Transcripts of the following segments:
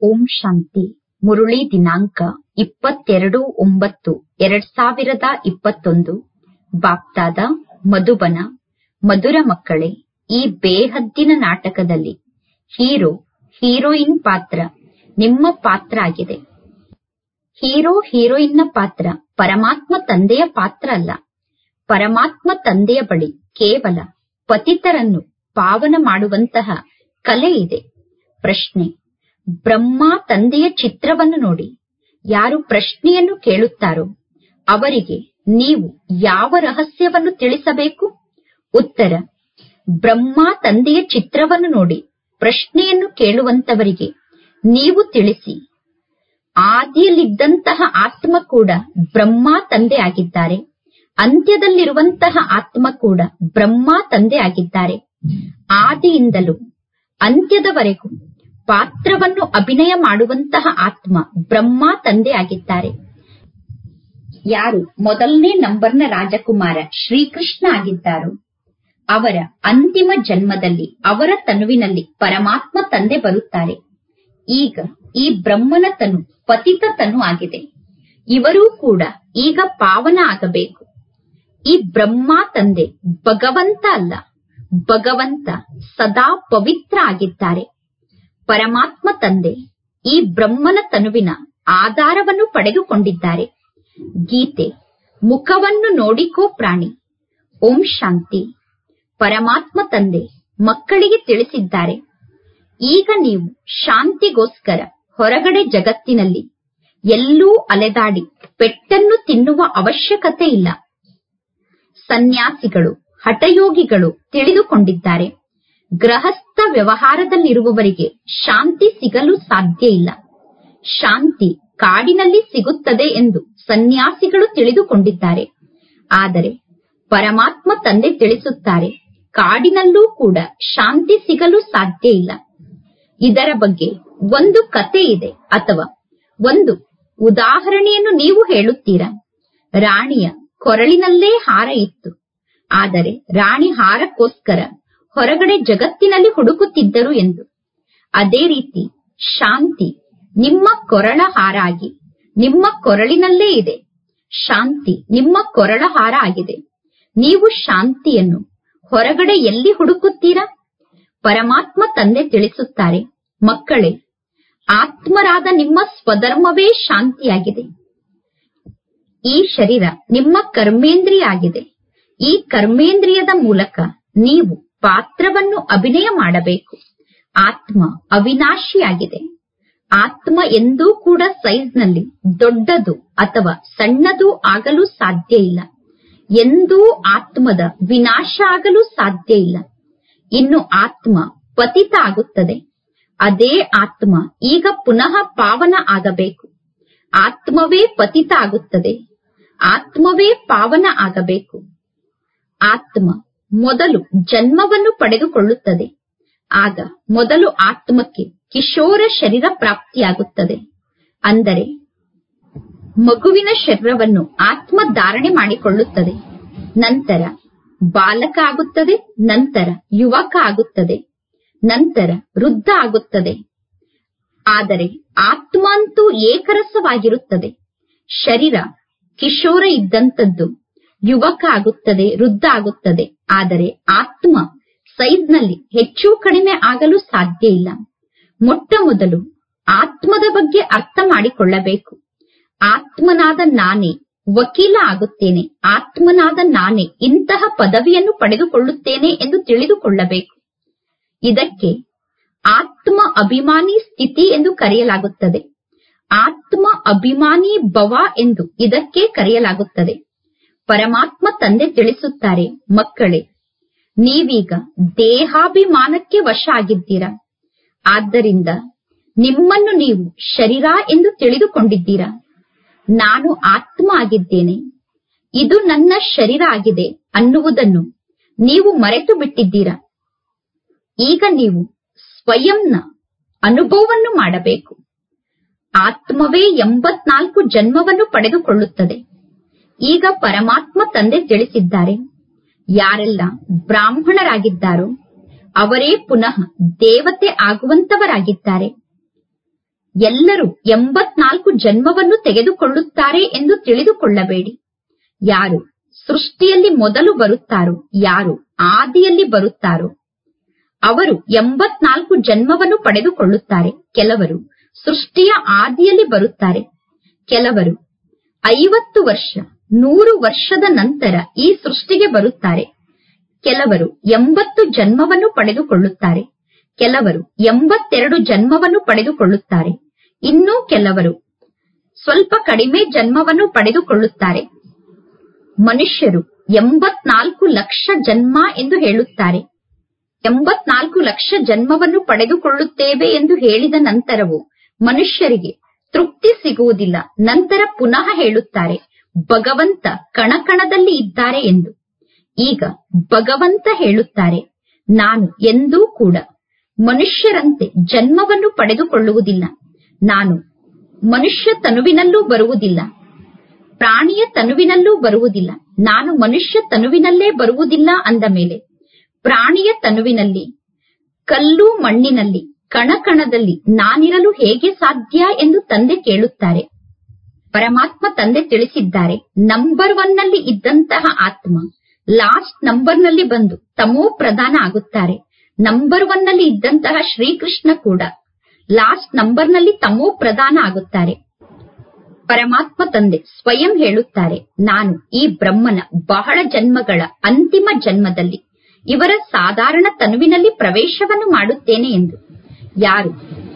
ಓಂ ಶಾಂತಿ. ಮುರುಳಿ ದಿನಾಂಕ 22/9/2021. ಬಾಪ್ದಾದ ಮಧುಬನ. ಮಧುರ ಮಕ್ಕಳೇ, ಈ ಬೇಹದ್ದಿನ ನಾಟಕದಲ್ಲಿ ಹೀರೋ ಹೀರೋಯಿನ್ ಪಾತ್ರ ನಿಮ್ಮ ಪಾತ್ರ ಆಗಿದೆ. ಹೀರೋ ಹೀರೋಯಿನ್ನ ಪಾತ್ರ ಪರಮಾತ್ಮ ತಂದೆಯ ಪಾತ್ರ ಅಲ್ಲ. ಪರಮಾತ್ಮ ತಂದೆಯ ಬಳಿ ಕೇವಲ ಪತಿತರನ್ನು ಪಾವನ ಮಾಡುವಂತಹ ಕಲೆ ಇದೆ. ಪ್ರಶ್ನೆ: ಬ್ರಹ್ಮ ತಂದೆಯ ಚಿತ್ರವನ್ನು ನೋಡಿ ಯಾರು ಪ್ರಶ್ನೆಯನ್ನು ಕೇಳುತ್ತಾರೋ ಅವರಿಗೆ ನೀವು ಯಾವ ರಹಸ್ಯವನ್ನು ತಿಳಿಸಬೇಕು? ಉತ್ತರ: ಬ್ರಹ್ಮ ತಂದೆಯ ಚಿತ್ರವನ್ನು ನೋಡಿ ಪ್ರಶ್ನೆಯನ್ನು ಕೇಳುವಂತವರಿಗೆ ನೀವು ತಿಳಿಸಿ, ಆದಿಯಲ್ಲಿದ್ದಂತಹ ಆತ್ಮ ಕೂಡ ಬ್ರಹ್ಮ ತಂದೆ ಆಗಿದ್ದಾರೆ, ಅಂತ್ಯದಲ್ಲಿರುವಂತಹ ಆತ್ಮ ಕೂಡ ಬ್ರಹ್ಮ ತಂದೆ ಆಗಿದ್ದಾರೆ. ಆದಿಯಿಂದಲೂ ಅಂತ್ಯದವರೆಗೂ ಪಾತ್ರವನ್ನು ಅಭಿನಯ ಮಾಡುವಂತಹ ಆತ್ಮ ಬ್ರಹ್ಮ ತಂದೆ ಆಗಿದ್ದಾರೆ. ಯಾರು ಮೊದಲನೇ ನಂಬರ್ನ ರಾಜಕುಮಾರ ಶ್ರೀಕೃಷ್ಣ ಆಗಿದ್ದಾರೋ ಅವರ ಅಂತಿಮ ಜನ್ಮದಲ್ಲಿ ಅವರ ತನುವಿನಲ್ಲಿ ಪರಮಾತ್ಮ ತಂದೆ ಬರುತ್ತಾರೆ. ಈಗ ಈ ಬ್ರಹ್ಮನ ತನು ಪತಿತ ತನು ಆಗಿದೆ. ಇವರೂ ಕೂಡ ಈಗ ಪಾವನ ಆಗಬೇಕು. ಈ ಬ್ರಹ್ಮ ತಂದೆ ಭಗವಂತ ಅಲ್ಲ, ಭಗವಂತ ಸದಾ ಪವಿತ್ರ ಆಗಿದ್ದಾರೆ. ಪರಮಾತ್ಮ ತಂದೆ ಈ ಬ್ರಹ್ಮನ ತನುವಿನ ಆಧಾರವನ್ನು ಪಡೆದುಕೊಂಡಿದ್ದಾರೆ. ಗೀತೆ: ಮುಖವನ್ನು ನೋಡಿಕೋ ಪ್ರಾಣಿ. ಓಂ ಶಾಂತಿ. ಪರಮಾತ್ಮ ತಂದೆ ಮಕ್ಕಳಿಗೆ ತಿಳಿಸಿದ್ದಾರೆ, ಈಗ ನೀವು ಶಾಂತಿಗೋಸ್ಕರ ಹೊರಗಡೆ ಜಗತ್ತಿನಲ್ಲಿ ಎಲ್ಲೂ ಅಲೆದಾಡಿ ಪೆಟ್ಟನ್ನು ತಿನ್ನುವ ಅವಶ್ಯಕತೆ ಇಲ್ಲ. ಸನ್ಯಾಸಿಗಳು, ಹಠಯೋಗಿಗಳು ತಿಳಿದುಕೊಂಡಿದ್ದಾರೆ, ಗೃಹಸ್ಥ ವ್ಯವಹಾರದಲ್ಲಿರುವವರಿಗೆ ಶಾಂತಿ ಸಿಗಲು ಸಾಧ್ಯ ಇಲ್ಲ. ಶಾಂತಿ ಕಾಡಿನಲ್ಲಿ ಸಿಗುತ್ತದೆ ಎಂದು ಸನ್ಯಾಸಿಗಳು ತಿಳಿದುಕೊಂಡಿದ್ದಾರೆ. ಆದರೆ ಪರಮಾತ್ಮ ತಂದೆ ತಿಳಿಸುತ್ತಾರೆ, ಕಾಡಿನಲ್ಲೂ ಕೂಡ ಶಾಂತಿ ಸಿಗಲು ಸಾಧ್ಯ ಇಲ್ಲ. ಇದರ ಬಗ್ಗೆ ಒಂದು ಕತೆ ಇದೆ ಅಥವಾ ಒಂದು ಉದಾಹರಣೆಯನ್ನು ನೀವು ಹೇಳುತ್ತೀರಾ? ರಾಣಿಯ ಕೊರಳಿನಲ್ಲೇ ಹಾರ ಇತ್ತು, ಆದರೆ ರಾಣಿ ಹಾರಕ್ಕೋಸ್ಕರ ಹೊರಗಡೆ ಜಗತ್ತಿನಲ್ಲಿ ಹುಡುಕುತ್ತಿದ್ದರು ಎಂದು. ಅದೇ ರೀತಿ ಶಾಂತಿ ನಿಮ್ಮ ಕೊರಳ ಹಾರ ಆಗಿ ನಿಮ್ಮ ಕೊರಳಿನಲ್ಲೇ ಇದೆ. ಶಾಂತಿ ನಿಮ್ಮ ಕೊರಳ ಹಾರ ಆಗಿದೆ. ನೀವು ಶಾಂತಿಯನ್ನು ಹೊರಗಡೆ ಎಲ್ಲಿ ಹುಡುಕುತ್ತೀರಾ? ಪರಮಾತ್ಮ ತಂದೆ ತಿಳಿಸುತ್ತಾರೆ, ಮಕ್ಕಳೇ, ಆತ್ಮರಾದ ನಿಮ್ಮ ಸ್ವಧರ್ಮವೇ ಶಾಂತಿಯಾಗಿದೆ. ಈ ಶರೀರ ನಿಮ್ಮ ಕರ್ಮೇಂದ್ರಿಯ ಆಗಿದೆ. ಈ ಕರ್ಮೇಂದ್ರಿಯದ ಮೂಲಕ ನೀವು ಪಾತ್ರವನ್ನು ಅಭಿನಯ ಮಾಡಬೇಕು. ಆತ್ಮ ಅವಿನಾಶಿಯಾಗಿದೆ. ಆತ್ಮ ಎಂದೂ ಕೂಡ ಸೈಜ್ನಲ್ಲಿ ದೊಡ್ಡದು ಅಥವಾ ಸಣ್ಣದು ಆಗಲು ಸಾಧ್ಯ ಇಲ್ಲ. ಎಂದೂ ಆತ್ಮದ ವಿನಾಶ ಆಗಲು ಸಾಧ್ಯ ಇಲ್ಲ. ಇನ್ನು ಆತ್ಮ ಪತಿತ ಆಗುತ್ತದೆ. ಅದೇ ಆತ್ಮ ಈಗ ಪುನಃ ಪಾವನ ಆಗಬೇಕು. ಆತ್ಮವೇ ಪತಿತ ಆಗುತ್ತದೆ, ಆತ್ಮವೇ ಪಾವನ ಆಗಬೇಕು. ಆತ್ಮ ಮೊದಲು ಜನ್ಮವನ್ನು ಪಡೆದುಕೊಳ್ಳುತ್ತದೆ. ಆಗ ಮೊದಲು ಆತ್ಮಕ್ಕೆ ಕಿಶೋರ ಶರೀರ ಪ್ರಾಪ್ತಿಯಾಗುತ್ತದೆ. ಅಂದರೆ ಮಗುವಿನ ಶರೀರವನ್ನು ಆತ್ಮ ಧಾರಣೆ ಮಾಡಿಕೊಳ್ಳುತ್ತದೆ. ನಂತರ ಬಾಲಕ ಆಗುತ್ತದೆ, ನಂತರ ಯುವಕ ಆಗುತ್ತದೆ, ನಂತರ ವೃದ್ಧ ಆಗುತ್ತದೆ. ಆದರೆ ಆತ್ಮ ಅಂತೂ ಏಕರಸವಾಗಿರುತ್ತದೆ. ಶರೀರ ಕಿಶೋರ ಇದ್ದಂಥದ್ದು ಯುವಕ ಆಗುತ್ತದೆ, ವೃದ್ಧ ಆಗುತ್ತದೆ. ಆದರೆ ಆತ್ಮ ಸೈಜ್ನಲ್ಲಿ ಹೆಚ್ಚು ಕಡಿಮೆ ಆಗಲು ಸಾಧ್ಯ ಇಲ್ಲ. ಮೊಟ್ಟ ಮೊದಲು ಆತ್ಮದ ಬಗ್ಗೆ ಅರ್ಥ ಮಾಡಿಕೊಳ್ಳಬೇಕು. ಆತ್ಮನಾದ ನಾನೇ ವಕೀಲ ಆಗುತ್ತೇನೆ, ಆತ್ಮನಾದ ನಾನೇ ಇಂತಹ ಪದವಿಯನ್ನು ಪಡೆದುಕೊಳ್ಳುತ್ತೇನೆ ಎಂದು ತಿಳಿದುಕೊಳ್ಳಬೇಕು. ಇದಕ್ಕೆ ಆತ್ಮ ಅಭಿಮಾನಿ ಸ್ಥಿತಿ ಎಂದು ಕರೆಯಲಾಗುತ್ತದೆ. ಆತ್ಮ ಅಭಿಮಾನಿ ಭವ ಎಂದು ಇದಕ್ಕೆ ಕರೆಯಲಾಗುತ್ತದೆ. ಪರಮಾತ್ಮ ತಂದೆ ತಿಳಿಸುತ್ತಾರೆ, ಮಕ್ಕಳೇ, ನೀವೀಗ ದೇಹಾಭಿಮಾನಕ್ಕೆ ವಶ ಆಗಿದ್ದೀರಾ. ಆದ್ದರಿಂದ ನಿಮ್ಮನ್ನು ನೀವು ಶರೀರ ಎಂದು ತಿಳಿದುಕೊಂಡಿದ್ದೀರಾ. ನಾನು ಆತ್ಮ ಆಗಿದ್ದೇನೆ, ಇದು ನನ್ನ ಶರೀರ ಆಗಿದೆ ಅನ್ನುವುದನ್ನು ನೀವು ಮರೆತು ಬಿಟ್ಟಿದ್ದೀರಾ. ಈಗ ನೀವು ಸ್ವಯಂನ ಅನುಭವವನ್ನು ಮಾಡಬೇಕು. ಆತ್ಮವೇ 84 ಜನ್ಮವನ್ನು ಪಡೆದುಕೊಳ್ಳುತ್ತದೆ. ಈಗ ಪರಮಾತ್ಮ ತಂದೆ ತಿಳಿಸಿದ್ದಾರೆ, ಯಾರೆಲ್ಲ ಬ್ರಾಹ್ಮಣರಾಗಿದ್ದಾರೋ ಅವರೇ ಪುನಃ ದೇವತೆ ಆಗುವಂತವರಾಗಿದ್ದಾರೆ. ಎಲ್ಲರೂ 84 ಜನ್ಮವನ್ನು ತೆಗೆದುಕೊಳ್ಳುತ್ತಾರೆ ಎಂದು ತಿಳಿದುಕೊಳ್ಳಬೇಡಿ. ಯಾರು ಸೃಷ್ಟಿಯಲ್ಲಿ ಮೊದಲು ಬರುತ್ತಾರೋ, ಯಾರು ಆದಿಯಲ್ಲಿ ಬರುತ್ತಾರೋ ಅವರು 84 ಜನ್ಮವನ್ನು ಪಡೆದುಕೊಳ್ಳುತ್ತಾರೆ. ಕೆಲವರು ಸೃಷ್ಟಿಯ ಆದಿಯಲ್ಲಿ ಬರುತ್ತಾರೆ. ಕೆಲವರು 50 ವರ್ಷ 100 ವರ್ಷದ ನಂತರ ಈ ಸೃಷ್ಟಿಗೆ ಬರುತ್ತಾರೆ. ಕೆಲವರು 80 ಜನ್ಮವನ್ನು ಪಡೆದುಕೊಳ್ಳುತ್ತಾರೆ. ಕೆಲವರು 82 ಜನ್ಮವನ್ನು ಪಡೆದುಕೊಳ್ಳುತ್ತಾರೆ. ಇನ್ನೂ ಕೆಲವರು ಸ್ವಲ್ಪ ಕಡಿಮೆ ಜನ್ಮವನ್ನು ಪಡೆದುಕೊಳ್ಳುತ್ತಾರೆ. ಮನುಷ್ಯರು 84 ಲಕ್ಷ ಜನ್ಮ ಎಂದು ಹೇಳುತ್ತಾರೆ. 84 ಲಕ್ಷ ಜನ್ಮವನ್ನು ಪಡೆದುಕೊಳ್ಳುತ್ತೇವೆ ಎಂದು ಹೇಳಿದ ನಂತರವೂ ಮನುಷ್ಯರಿಗೆ ತೃಪ್ತಿ ಸಿಗುವುದಿಲ್ಲ. ನಂತರ ಪುನಃ ಹೇಳುತ್ತಾರೆ, ಭಗವಂತ ಕಣಕಣದಲ್ಲಿ ಇದ್ದಾರೆ ಎಂದು. ಈಗ ಭಗವಂತ ಹೇಳುತ್ತಾರೆ, ನಾನು ಎಂದೂ ಕೂಡ ಮನುಷ್ಯರಂತೆ ಜನ್ಮವನ್ನು ಪಡೆದುಕೊಳ್ಳುವುದಿಲ್ಲ. ನಾನು ಮನುಷ್ಯ ತನುವಿನಲ್ಲೂ ಬರುವುದಿಲ್ಲ, ಪ್ರಾಣಿಯ ತನುವಿನಲ್ಲೂ ಬರುವುದಿಲ್ಲ. ನಾನು ಮನುಷ್ಯ ತನುವಿನಲ್ಲೇ ಬರುವುದಿಲ್ಲ ಅಂದ ಮೇಲೆ ಪ್ರಾಣಿಯ ತನುವಿನಲ್ಲಿ, ಕಲ್ಲು ಮಣ್ಣಿನಲ್ಲಿ, ಕಣಕಣದಲ್ಲಿ ನಾನಿರಲು ಹೇಗೆ ಸಾಧ್ಯ ಎಂದು ತಂದೆ ಕೇಳುತ್ತಾರೆ. ಪರಮಾತ್ಮ ತಂದೆ ತಿಳಿಸಿದ್ದಾರೆ, ನಂಬರ್ 1 ನಲ್ಲಿ ಇದ್ದಂತಹ ಆತ್ಮ ಲಾಸ್ಟ್ ನಂಬರ್ ನಲ್ಲಿ ಬಂದು ತಮೋ ಪ್ರಧಾನ ಆಗುತ್ತಾರೆ. ನಂಬರ್ 1 ನಲ್ಲಿ ಇದ್ದಂತಹ ಶ್ರೀಕೃಷ್ಣ ಕೂಡ ಲಾಸ್ಟ್ ನಂಬರ್ ನಲ್ಲಿ ತಮೋ ಪ್ರಧಾನ ಆಗುತ್ತಾರೆ. ಪರಮಾತ್ಮ ತಂದೆ ಸ್ವಯಂ ಹೇಳುತ್ತಾರೆ, ನಾನು ಈ ಬ್ರಹ್ಮನ ಬಹಳ ಜನ್ಮಗಳ ಅಂತಿಮ ಜನ್ಮದಲ್ಲಿ ಇವರ ಸಾಧಾರಣ ತನುವಿನಲ್ಲಿ ಪ್ರವೇಶವನ್ನು ಮಾಡುತ್ತೇನೆ ಎಂದು. ಯಾರು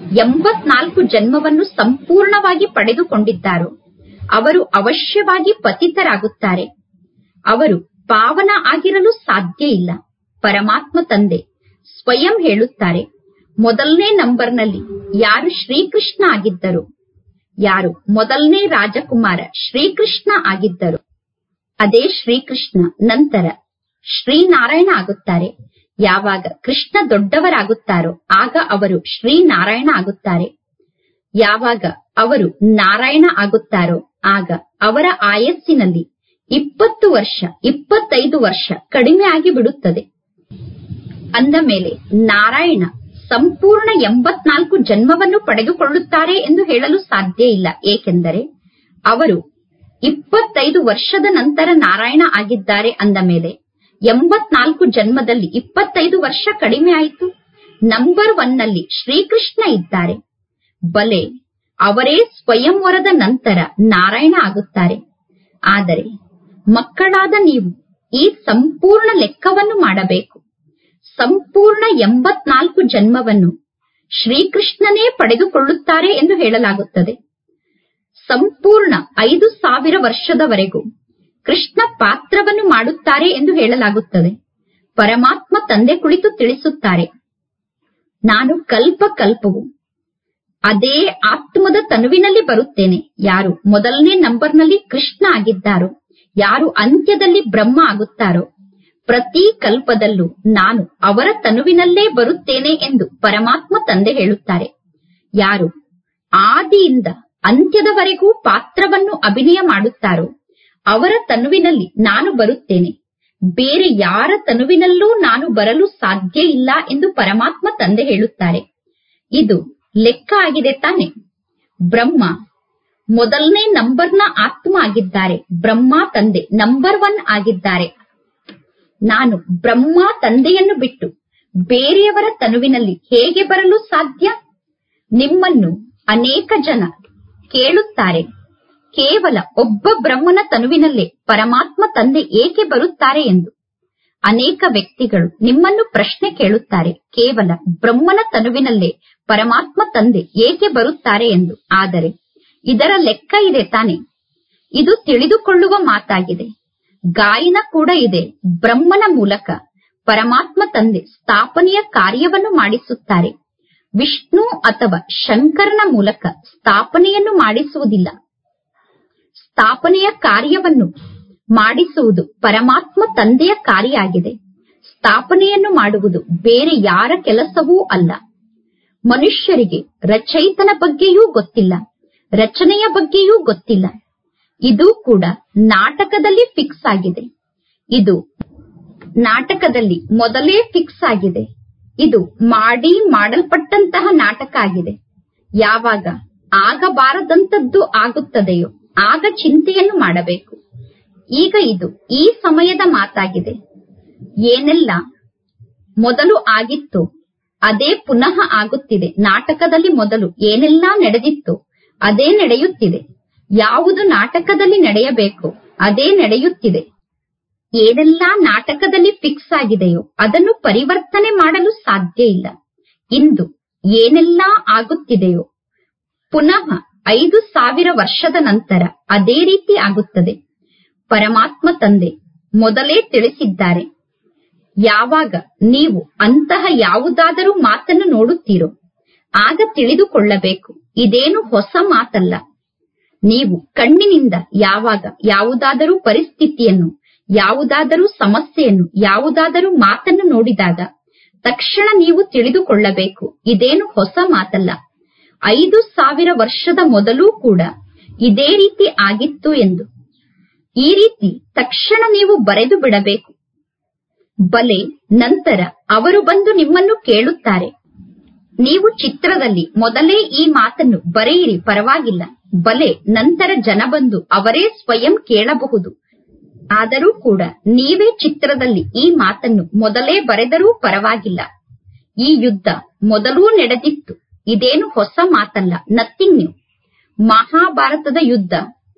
84 ಜನ್ಮವನ್ನು ಸಂಪೂರ್ಣವಾಗಿ ಪಡೆದುಕೊಂಡಿದ್ದಾರೋ ಅವರು ಅವಶ್ಯವಾಗಿ ಪತಿತರಾಗುತ್ತಾರೆ. ಅವರು ಪಾವನ ಆಗಿರಲು ಸಾಧ್ಯ ಇಲ್ಲ. ಪರಮಾತ್ಮ ತಂದೆ ಸ್ವಯಂ ಹೇಳುತ್ತಾರೆ, ಮೊದಲನೇ ನಂಬರ್ನಲ್ಲಿ ಯಾರು ಶ್ರೀಕೃಷ್ಣ ಆಗಿದ್ದರು, ಯಾರು ಮೊದಲನೇ ರಾಜಕುಮಾರ ಶ್ರೀಕೃಷ್ಣ ಆಗಿದ್ದರು, ಅದೇ ಶ್ರೀಕೃಷ್ಣ ನಂತರ ಶ್ರೀನಾರಾಯಣ ಆಗುತ್ತಾರೆ. ಯಾವಾಗ ಕೃಷ್ಣ ದೊಡ್ಡವರಾಗುತ್ತಾರೋ ಆಗ ಅವರು ಶ್ರೀನಾರಾಯಣ ಆಗುತ್ತಾರೆ. ಯಾವಾಗ ಅವರು ನಾರಾಯಣ ಆಗುತ್ತಾರೋ ಆಗ ಅವರ ಆಯಸ್ಸಿನಲ್ಲಿ 20 ವರ್ಷ 25 ವರ್ಷ ಕಡಿಮೆ ಆಗಿ ಬಿಡುತ್ತದೆ. ಅಂದ ಮೇಲೆ ನಾರಾಯಣ ಸಂಪೂರ್ಣ 84 ಜನ್ಮವನ್ನು ಪಡೆದುಕೊಳ್ಳುತ್ತಾರೆ ಎಂದು ಹೇಳಲು ಸಾಧ್ಯ ಇಲ್ಲ. ಏಕೆಂದರೆ ಅವರು 25 ವರ್ಷದ ನಂತರ ನಾರಾಯಣ ಆಗಿದ್ದಾರೆ. ಅಂದ ಮೇಲೆ 84 ಜನ್ಮದಲ್ಲಿ 25 ವರ್ಷ ಕಡಿಮೆ ಆಯಿತು. ನಂಬರ್ 1 ನಲ್ಲಿ ಶ್ರೀಕೃಷ್ಣ ಇದ್ದಾರೆ. ಬಲೆ ಅವರೇ ಸ್ವಯಂವರದ ನಂತರ ನಾರಾಯಣ ಆಗುತ್ತಾರೆ. ಆದರೆ ಮಕ್ಕಳಾದ ನೀವು ಈ ಸಂಪೂರ್ಣ ಲೆಕ್ಕವನ್ನು ಮಾಡಬೇಕು. ಸಂಪೂರ್ಣ 84 ಜನ್ಮವನ್ನು ಶ್ರೀಕೃಷ್ಣನೇ ಪಡೆದುಕೊಳ್ಳುತ್ತಾರೆ ಎಂದು ಹೇಳಲಾಗುತ್ತದೆ. ಸಂಪೂರ್ಣ 5000 ವರ್ಷದವರೆಗೂ ಕೃಷ್ಣ ಪಾತ್ರವನ್ನು ಮಾಡುತ್ತಾರೆ ಎಂದು ಹೇಳಲಾಗುತ್ತದೆ. ಪರಮಾತ್ಮ ತಂದೆ ಕುಳಿತು ತಿಳಿಸುತ್ತಾರೆ, ನಾನು ಕಲ್ಪ ಕಲ್ಪವು ಅದೇ ಆತ್ಮದ ತನುವಿನಲ್ಲಿ ಬರುತ್ತೇನೆ. ಯಾರು ಮೊದಲನೇ ನಂಬರ್ನಲ್ಲಿ ಕೃಷ್ಣ ಆಗಿದ್ದಾರೋ, ಯಾರು ಅಂತ್ಯದಲ್ಲಿ ಬ್ರಹ್ಮ ಆಗುತ್ತಾರೋ, ಪ್ರತಿ ಕಲ್ಪದಲ್ಲೂ ನಾನು ಅವರ ತನುವಿನಲ್ಲೇ ಬರುತ್ತೇನೆ ಎಂದು ಪರಮಾತ್ಮ ತಂದೆ ಹೇಳುತ್ತಾರೆ. ಯಾರು ಆದಿಯಿಂದ ಅಂತ್ಯದವರೆಗೂ ಪಾತ್ರವನ್ನು ಅಭಿನಯ ಮಾಡುತ್ತಾರೋ ಅವರ ತನುವಿನಲ್ಲಿ ನಾನು ಬರುತ್ತೇನೆ. ಬೇರೆ ಯಾರ ತನುವಿನಲ್ಲೂ ನಾನು ಬರಲು ಸಾಧ್ಯ ಇಲ್ಲ ಎಂದು ಪರಮಾತ್ಮ ತಂದೆ ಹೇಳುತ್ತಾರೆ. ಇದು ಲೆಕ್ಕ ಆಗಿದೆ ತಾನೆ. ಬ್ರಹ್ಮ ಮೊದಲನೇ ನಂಬರ್ನ ಆತ್ಮ ಆಗಿದ್ದಾರೆ. ಬ್ರಹ್ಮ ತಂದೆ ನಂಬರ್ 1 ಆಗಿದ್ದಾರೆ. ನಾನು ಬ್ರಹ್ಮ ತಂದೆಯನ್ನು ಬಿಟ್ಟು ಬೇರೆಯವರ ತನುವಿನಲ್ಲಿ ಹೇಗೆ ಬರಲು ಸಾಧ್ಯ? ನಿಮ್ಮನ್ನು ಅನೇಕ ಜನ ಕೇಳುತ್ತಾರೆ, ಕೇವಲ ಒಬ್ಬ ಬ್ರಹ್ಮನ ತನುವಿನಲ್ಲೇ ಪರಮಾತ್ಮ ತಂದೆ ಏಕೆ ಬರುತ್ತಾರೆ ಎಂದು. ಅನೇಕ ವ್ಯಕ್ತಿಗಳು ನಿಮ್ಮನ್ನು ಪ್ರಶ್ನೆ ಕೇಳುತ್ತಾರೆ, ಕೇವಲ ಬ್ರಹ್ಮನ ತನುವಿನಲ್ಲೇ ಪರಮಾತ್ಮ ತಂದೆ ಏಕೆ ಬರುತ್ತಾರೆ ಎಂದು. ಆದರೆ ಇದರ ಲೆಕ್ಕ ಇದೆ ತಾನೆ. ಇದು ತಿಳಿದುಕೊಳ್ಳುವ ಮಾತಾಗಿದೆ. ಗಾಯನ ಕೂಡ ಇದೆ. ಬ್ರಹ್ಮನ ಮೂಲಕ ಪರಮಾತ್ಮ ತಂದೆ ಸ್ಥಾಪನೆಯ ಕಾರ್ಯವನ್ನು ಮಾಡಿಸುತ್ತಾರೆ. ವಿಷ್ಣು ಅಥವಾ ಶಂಕರನ ಮೂಲಕ ಸ್ಥಾಪನೆಯನ್ನು ಮಾಡಿಸುವುದಿಲ್ಲ. ಸ್ಥಾಪನೆಯ ಕಾರ್ಯವನ್ನು ಮಾಡಿಸುವುದು ಪರಮಾತ್ಮ ತಂದೆಯ ಕಾರ್ಯ ಆಗಿದೆ. ಸ್ಥಾಪನೆಯನ್ನು ಮಾಡುವುದು ಬೇರೆ ಯಾರ ಕೆಲಸವೂ ಅಲ್ಲ. ಮನುಷ್ಯರಿಗೆ ರಚಯಿತನ ಬಗ್ಗೆಯೂ ಗೊತ್ತಿಲ್ಲ, ರಚನೆಯ ಬಗ್ಗೆಯೂ ಗೊತ್ತಿಲ್ಲ. ಇದು ಕೂಡ ನಾಟಕದಲ್ಲಿ ಫಿಕ್ಸ್ ಆಗಿದೆ. ಇದು ನಾಟಕದಲ್ಲಿ ಮೊದಲೇ ಫಿಕ್ಸ್ ಆಗಿದೆ. ಇದು ಮಾಡಲ್ಪಟ್ಟಂತಹ ನಾಟಕ ಆಗಿದೆ. ಯಾವಾಗ ಆಗಬಾರದಂತದ್ದು ಆಗುತ್ತದೆಯೋ ಆಗ ಚಿಂತೆಯನ್ನು ಮಾಡಬೇಕು. ಈಗ ಇದು ಈ ಸಮಯದ ಮಾತಾಗಿದೆ. ಏನೆಲ್ಲ ಮೊದಲು ಆಗಿತ್ತು ಅದೇ ಪುನಃ ಆಗುತ್ತಿದೆ. ನಾಟಕದಲ್ಲಿ ಮೊದಲು ಏನೆಲ್ಲಾ ನಡೆದಿತ್ತು ಅದೇ ನಡೆಯುತ್ತಿದೆ. ಯಾವುದು ನಾಟಕದಲ್ಲಿ ನಡೆಯಬೇಕು ಅದೇ ನಡೆಯುತ್ತಿದೆ. ಏನೆಲ್ಲಾ ನಾಟಕದಲ್ಲಿ ಫಿಕ್ಸ್ ಆಗಿದೆಯೋ ಅದನ್ನು ಪರಿವರ್ತನೆ ಮಾಡಲು ಸಾಧ್ಯ ಇಲ್ಲ. ಇಂದು ಏನೆಲ್ಲಾ ಆಗುತ್ತಿದೆಯೋ ಪುನಃ 5000 ವರ್ಷದ ನಂತರ ಅದೇ ರೀತಿ ಆಗುತ್ತದೆ. ಪರಮಾತ್ಮ ತಂದೆ ಮೊದಲೇ ತಿಳಿಸಿದ್ದಾರೆ. ಯಾವಾಗ ನೀವು ಅಂತಹ ಯಾವುದಾದರೂ ಮಾತನ್ನು ನೋಡುತ್ತೀರೋ ಆಗ ತಿಳಿದುಕೊಳ್ಳಬೇಕು, ಇದೇನು ಹೊಸ ಮಾತಲ್ಲ. ನೀವು ಕಣ್ಣಿನಿಂದ ಯಾವಾಗ ಯಾವುದಾದರೂ ಪರಿಸ್ಥಿತಿಯನ್ನು, ಯಾವುದಾದರೂ ಸಮಸ್ಯೆಯನ್ನು, ಯಾವುದಾದರೂ ಮಾತನ್ನು ನೋಡಿದಾಗ ತಕ್ಷಣ ನೀವು ತಿಳಿದುಕೊಳ್ಳಬೇಕು, ಇದೇನು ಹೊಸ ಮಾತಲ್ಲ. 5000 ವರ್ಷದ ಮೊದಲೂ ಕೂಡ ಇದೇ ರೀತಿ ಆಗಿತ್ತು ಎಂದು. ಈ ರೀತಿ ತಕ್ಷಣ ನೀವು ಬರೆದು ಬಿಡಬೇಕು. ಬಲೆ ನಂತರ ಅವರು ಬಂದು ನಿಮ್ಮನ್ನು ಕೇಳುತ್ತಾರೆ. ನೀವು ಚಿತ್ರದಲ್ಲಿ ಮೊದಲೇ ಈ ಮಾತನ್ನು ಬರೆಯಿರಿ, ಪರವಾಗಿಲ್ಲ. ಬಲೆ ನಂತರ ಜನ ಬಂದು ಅವರೇ ಸ್ವಯಂ ಕೇಳಬಹುದು. ಆದರೂ ಕೂಡ ನೀವೇ ಚಿತ್ರದಲ್ಲಿ ಈ ಮಾತನ್ನು ಮೊದಲೇ ಬರೆದರೂ ಪರವಾಗಿಲ್ಲ. ಈ ಯುದ್ಧ ಮೊದಲೂ ನಡೆದಿತ್ತು, ಇದೇನು ಹೊಸ ಮಾತಲ್ಲ, ನಥಿಂಗ್ ನ್ಯೂ. ಮಹಾಭಾರತದ ಯುದ್ಧ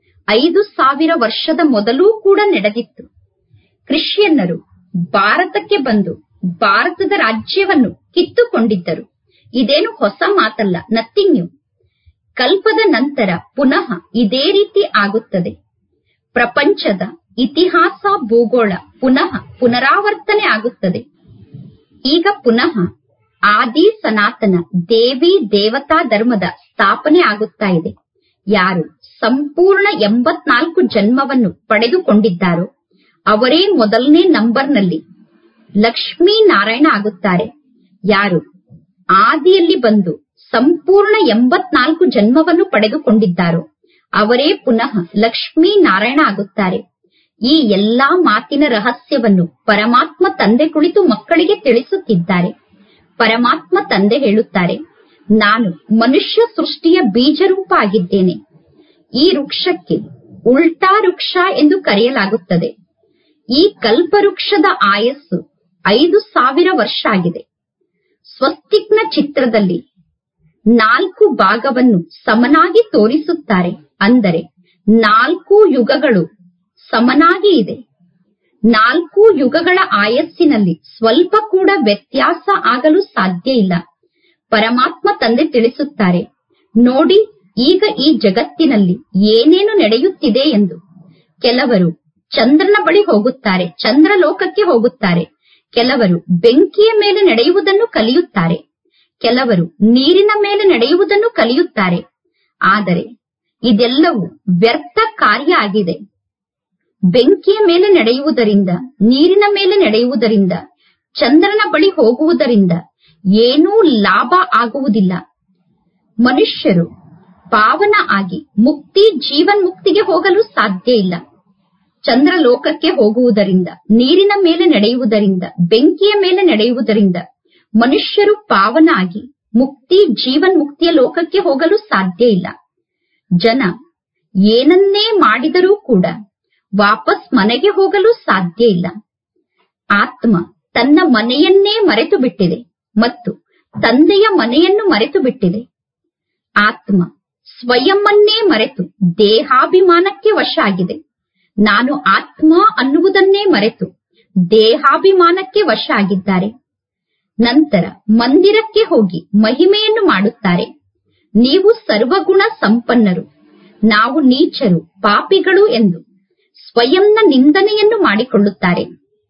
5000 ವರ್ಷದ ಮೊದಲೂ ಕೂಡ ನಡೆದಿತ್ತು. ಕ್ರಿಶ್ಚಿಯನ್ನರು ಭಾರತಕ್ಕೆ ಬಂದು ಭಾರತದ ರಾಜ್ಯವನ್ನು ಕಿತ್ತುಕೊಂಡಿದ್ದರು. ಇದೇನು ಹೊಸ ಮಾತಲ್ಲ, ನಥಿಂಗ್ ನ್ಯೂ. ಕಲ್ಪದ ನಂತರ ಪುನಃ ಇದೇ ರೀತಿ ಆಗುತ್ತದೆ. ಪ್ರಪಂಚದ ಇತಿಹಾಸ, ಭೂಗೋಳ ಪುನಃ ಪುನರಾವರ್ತನೆ ಆಗುತ್ತದೆ. ಈಗ ಪುನಃ ಆದಿ ಸನಾತನ ದೇವಿ ದೇವತಾ ಧರ್ಮದ ಸ್ಥಾಪನೆ ಆಗುತ್ತಾ ಇದೆ. ಯಾರು ಸಂಪೂರ್ಣ 84 ಜನ್ಮವನ್ನು ಪಡೆದುಕೊಂಡಿದ್ದಾರೋ ಅವರೇ ಮೊದಲನೇ ನಂಬರ್ನಲ್ಲಿ ಲಕ್ಷ್ಮೀ ನಾರಾಯಣ ಆಗುತ್ತಾರೆ. ಯಾರು ಆದಿಯಲ್ಲಿ ಬಂದು ಸಂಪೂರ್ಣ 84 ಜನ್ಮವನ್ನು ಪಡೆದುಕೊಂಡಿದ್ದಾರೋ ಅವರೇ ಪುನಃ ಲಕ್ಷ್ಮೀ ನಾರಾಯಣ ಆಗುತ್ತಾರೆ. ಈ ಎಲ್ಲಾ ಮಾತಿನ ರಹಸ್ಯವನ್ನು ಪರಮಾತ್ಮ ತಂದೆ ಕುಳಿತು ಮಕ್ಕಳಿಗೆ ತಿಳಿಸುತ್ತಿದ್ದಾರೆ. ಪರಮಾತ್ಮ ತಂದೆ ಹೇಳುತ್ತಾರೆ, ನಾನು ಮನುಷ್ಯ ಸೃಷ್ಟಿಯ ಬೀಜರೂಪ ಆಗಿದ್ದೇನೆ. ಈ ವೃಕ್ಷಕ್ಕೆ ಉಲ್ಟಾ ವೃಕ್ಷ ಎಂದು ಕರೆಯಲಾಗುತ್ತದೆ. ಈ ಕಲ್ಪವೃಕ್ಷದ ಆಯಸ್ಸು 5000 ವರ್ಷ ಆಗಿದೆ. ಸ್ವಸ್ತಿಕ್ನ ಚಿತ್ರದಲ್ಲಿ 4 ಭಾಗವನ್ನು ಸಮನಾಗಿ ತೋರಿಸುತ್ತಾರೆ. ಅಂದರೆ 4 ಯುಗಗಳು ಸಮನಾಗಿ ಇದೆ. 4 ಯುಗಗಳ ಆಯಸ್ಸಿನಲ್ಲಿ ಸ್ವಲ್ಪ ಕೂಡ ವ್ಯತ್ಯಾಸ ಆಗಲು ಸಾಧ್ಯ ಇಲ್ಲ. ಪರಮಾತ್ಮ ತಂದೆ ತಿಳಿಸುತ್ತಾರೆ, ನೋಡಿ ಈಗ ಈ ಜಗತ್ತಿನಲ್ಲಿ ಏನೇನು ನಡೆಯುತ್ತಿದೆ ಎಂದು. ಕೆಲವರು ಚಂದ್ರನ ಬಳಿ ಹೋಗುತ್ತಾರೆ, ಚಂದ್ರಲೋಕಕ್ಕೆ ಹೋಗುತ್ತಾರೆ. ಕೆಲವರು ಬೆಂಕಿಯ ಮೇಲೆ ನಡೆಯುವುದನ್ನು ಕಲಿಯುತ್ತಾರೆ. ಕೆಲವರು ನೀರಿನ ಮೇಲೆ ನಡೆಯುವುದನ್ನು ಕಲಿಯುತ್ತಾರೆ. ಆದರೆ ಇದೆಲ್ಲವೂ ವ್ಯರ್ಥ ಕಾರ್ಯ ಆಗಿದೆ. ಬೆಂಕಿಯ ಮೇಲೆ ನಡೆಯುವುದರಿಂದ, ನೀರಿನ ಮೇಲೆ ನಡೆಯುವುದರಿಂದ, ಚಂದ್ರನ ಬಳಿ ಹೋಗುವುದರಿಂದ ಏನೂ ಲಾಭ ಆಗುವುದಿಲ್ಲ. ಮನುಷ್ಯರು ಪಾವನ ಆಗಿ ಮುಕ್ತಿ, ಜೀವನ್ ಮುಕ್ತಿಗೆ ಹೋಗಲು ಸಾಧ್ಯ ಇಲ್ಲ. ಚಂದ್ರಲೋಕಕ್ಕೆ ಹೋಗುವುದರಿಂದ, ನೀರಿನ ಮೇಲೆ ನಡೆಯುವುದರಿಂದ, ಬೆಂಕಿಯ ಮೇಲೆ ನಡೆಯುವುದರಿಂದ ಮನುಷ್ಯರು ಪಾವನ ಆಗಿ ಮುಕ್ತಿ, ಜೀವನ್ ಮುಕ್ತಿಯ ಲೋಕಕ್ಕೆ ಹೋಗಲು ಸಾಧ್ಯ ಇಲ್ಲ. ಜನ ಏನನ್ನೇ ಮಾಡಿದರೂ ಕೂಡ ವಾಪಸ್ ಮನೆಗೆ ಹೋಗಲು ಸಾಧ್ಯ ಇಲ್ಲ. ಆತ್ಮ ತನ್ನ ಮನೆಯನ್ನೇ ಮರೆತು ಬಿಟ್ಟಿದೆ ಮತ್ತು ತಂದೆಯ ಮನೆಯನ್ನು ಮರೆತು ಬಿಟ್ಟಿದೆ. ಆತ್ಮ ಸ್ವಯಂವನ್ನೇ ಮರೆತು ದೇಹಾಭಿಮಾನಕ್ಕೆ ವಶ ಆಗಿದೆ. ನಾನು ಆತ್ಮ ಅನ್ನುವುದನ್ನೇ ಮರೆತು ದೇಹಾಭಿಮಾನಕ್ಕೆ ವಶ ಆಗಿದ್ದಾರೆ. ನಂತರ ಮಂದಿರಕ್ಕೆ ಹೋಗಿ ಮಹಿಮೆಯನ್ನು ಮಾಡುತ್ತಾರೆ. ನೀವು ಸರ್ವಗುಣ ಸಂಪನ್ನರು, ನಾವು ನೀಚರು, ಪಾಪಿಗಳು ಎಂದು ಸ್ವಯಂನ ನಿಂದನೆಯನ್ನು ಮಾಡಿಕೊಳ್ಳುತ್ತಾರೆ.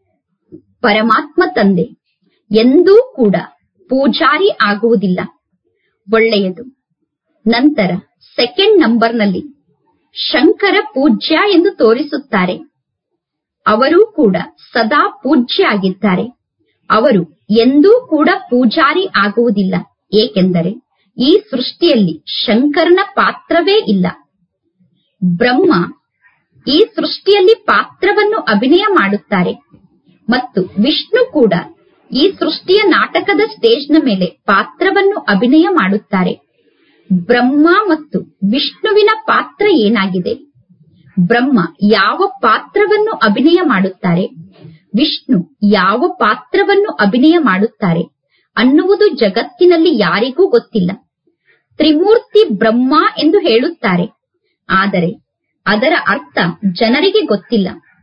ಪರಮಾತ್ಮ ತಂದೆ ಎಂದೂ ಕೂಡ ಪೂಜಾರಿ ಆಗುವುದಿಲ್ಲ. ಒಳ್ಳೆಯದು. ನಂತರ ಸೆಕೆಂಡ್ ನಂಬರ್ನಲ್ಲಿ ಶಂಕರ ಪೂಜ್ಯ ಎಂದು ತೋರಿಸುತ್ತಾರೆ. ಅವರೂ ಕೂಡ ಸದಾ ಪೂಜ್ಯ ಆಗಿದ್ದಾರೆ. ಅವರು ಎಂದೂ ಕೂಡ ಪೂಜಾರಿ ಆಗುವುದಿಲ್ಲ. ಏಕೆಂದರೆ ಈ ಸೃಷ್ಟಿಯಲ್ಲಿ ಶಂಕರನ ಪಾತ್ರವೇ ಇಲ್ಲ. ಬ್ರಹ್ಮ ಈ ಸೃಷ್ಟಿಯಲ್ಲಿ ಪಾತ್ರವನ್ನು ಅಭಿನಯ ಮಾಡುತ್ತಾರೆ ಮತ್ತು ವಿಷ್ಣು ಕೂಡ ಈ ಸೃಷ್ಟಿಯ ನಾಟಕದ ಸ್ಟೇಜ್ನ ಮೇಲೆ ಪಾತ್ರವನ್ನು ಅಭಿನಯ ಮಾಡುತ್ತಾರೆ. ಬ್ರಹ್ಮ ಮತ್ತು ವಿಷ್ಣುವಿನ ಪಾತ್ರ ಏನಾಗಿದೆ? ಬ್ರಹ್ಮ ಯಾವ ಪಾತ್ರವನ್ನು ಅಭಿನಯ ಮಾಡುತ್ತಾರೆ, ವಿಷ್ಣು ಯಾವ ಪಾತ್ರವನ್ನು ಅಭಿನಯ ಮಾಡುತ್ತಾರೆ ಅನ್ನುವುದು ಜಗತ್ತಿನಲ್ಲಿ ಯಾರಿಗೂ ಗೊತ್ತಿಲ್ಲ. ತ್ರಿಮೂರ್ತಿ ಬ್ರಹ್ಮ ಎಂದು ಹೇಳುತ್ತಾರೆ, ಆದರೆ ಅದರ ಅರ್ಥ ಜನರಿಗೆ ಗೊತ್ತಿಲ್ಲ.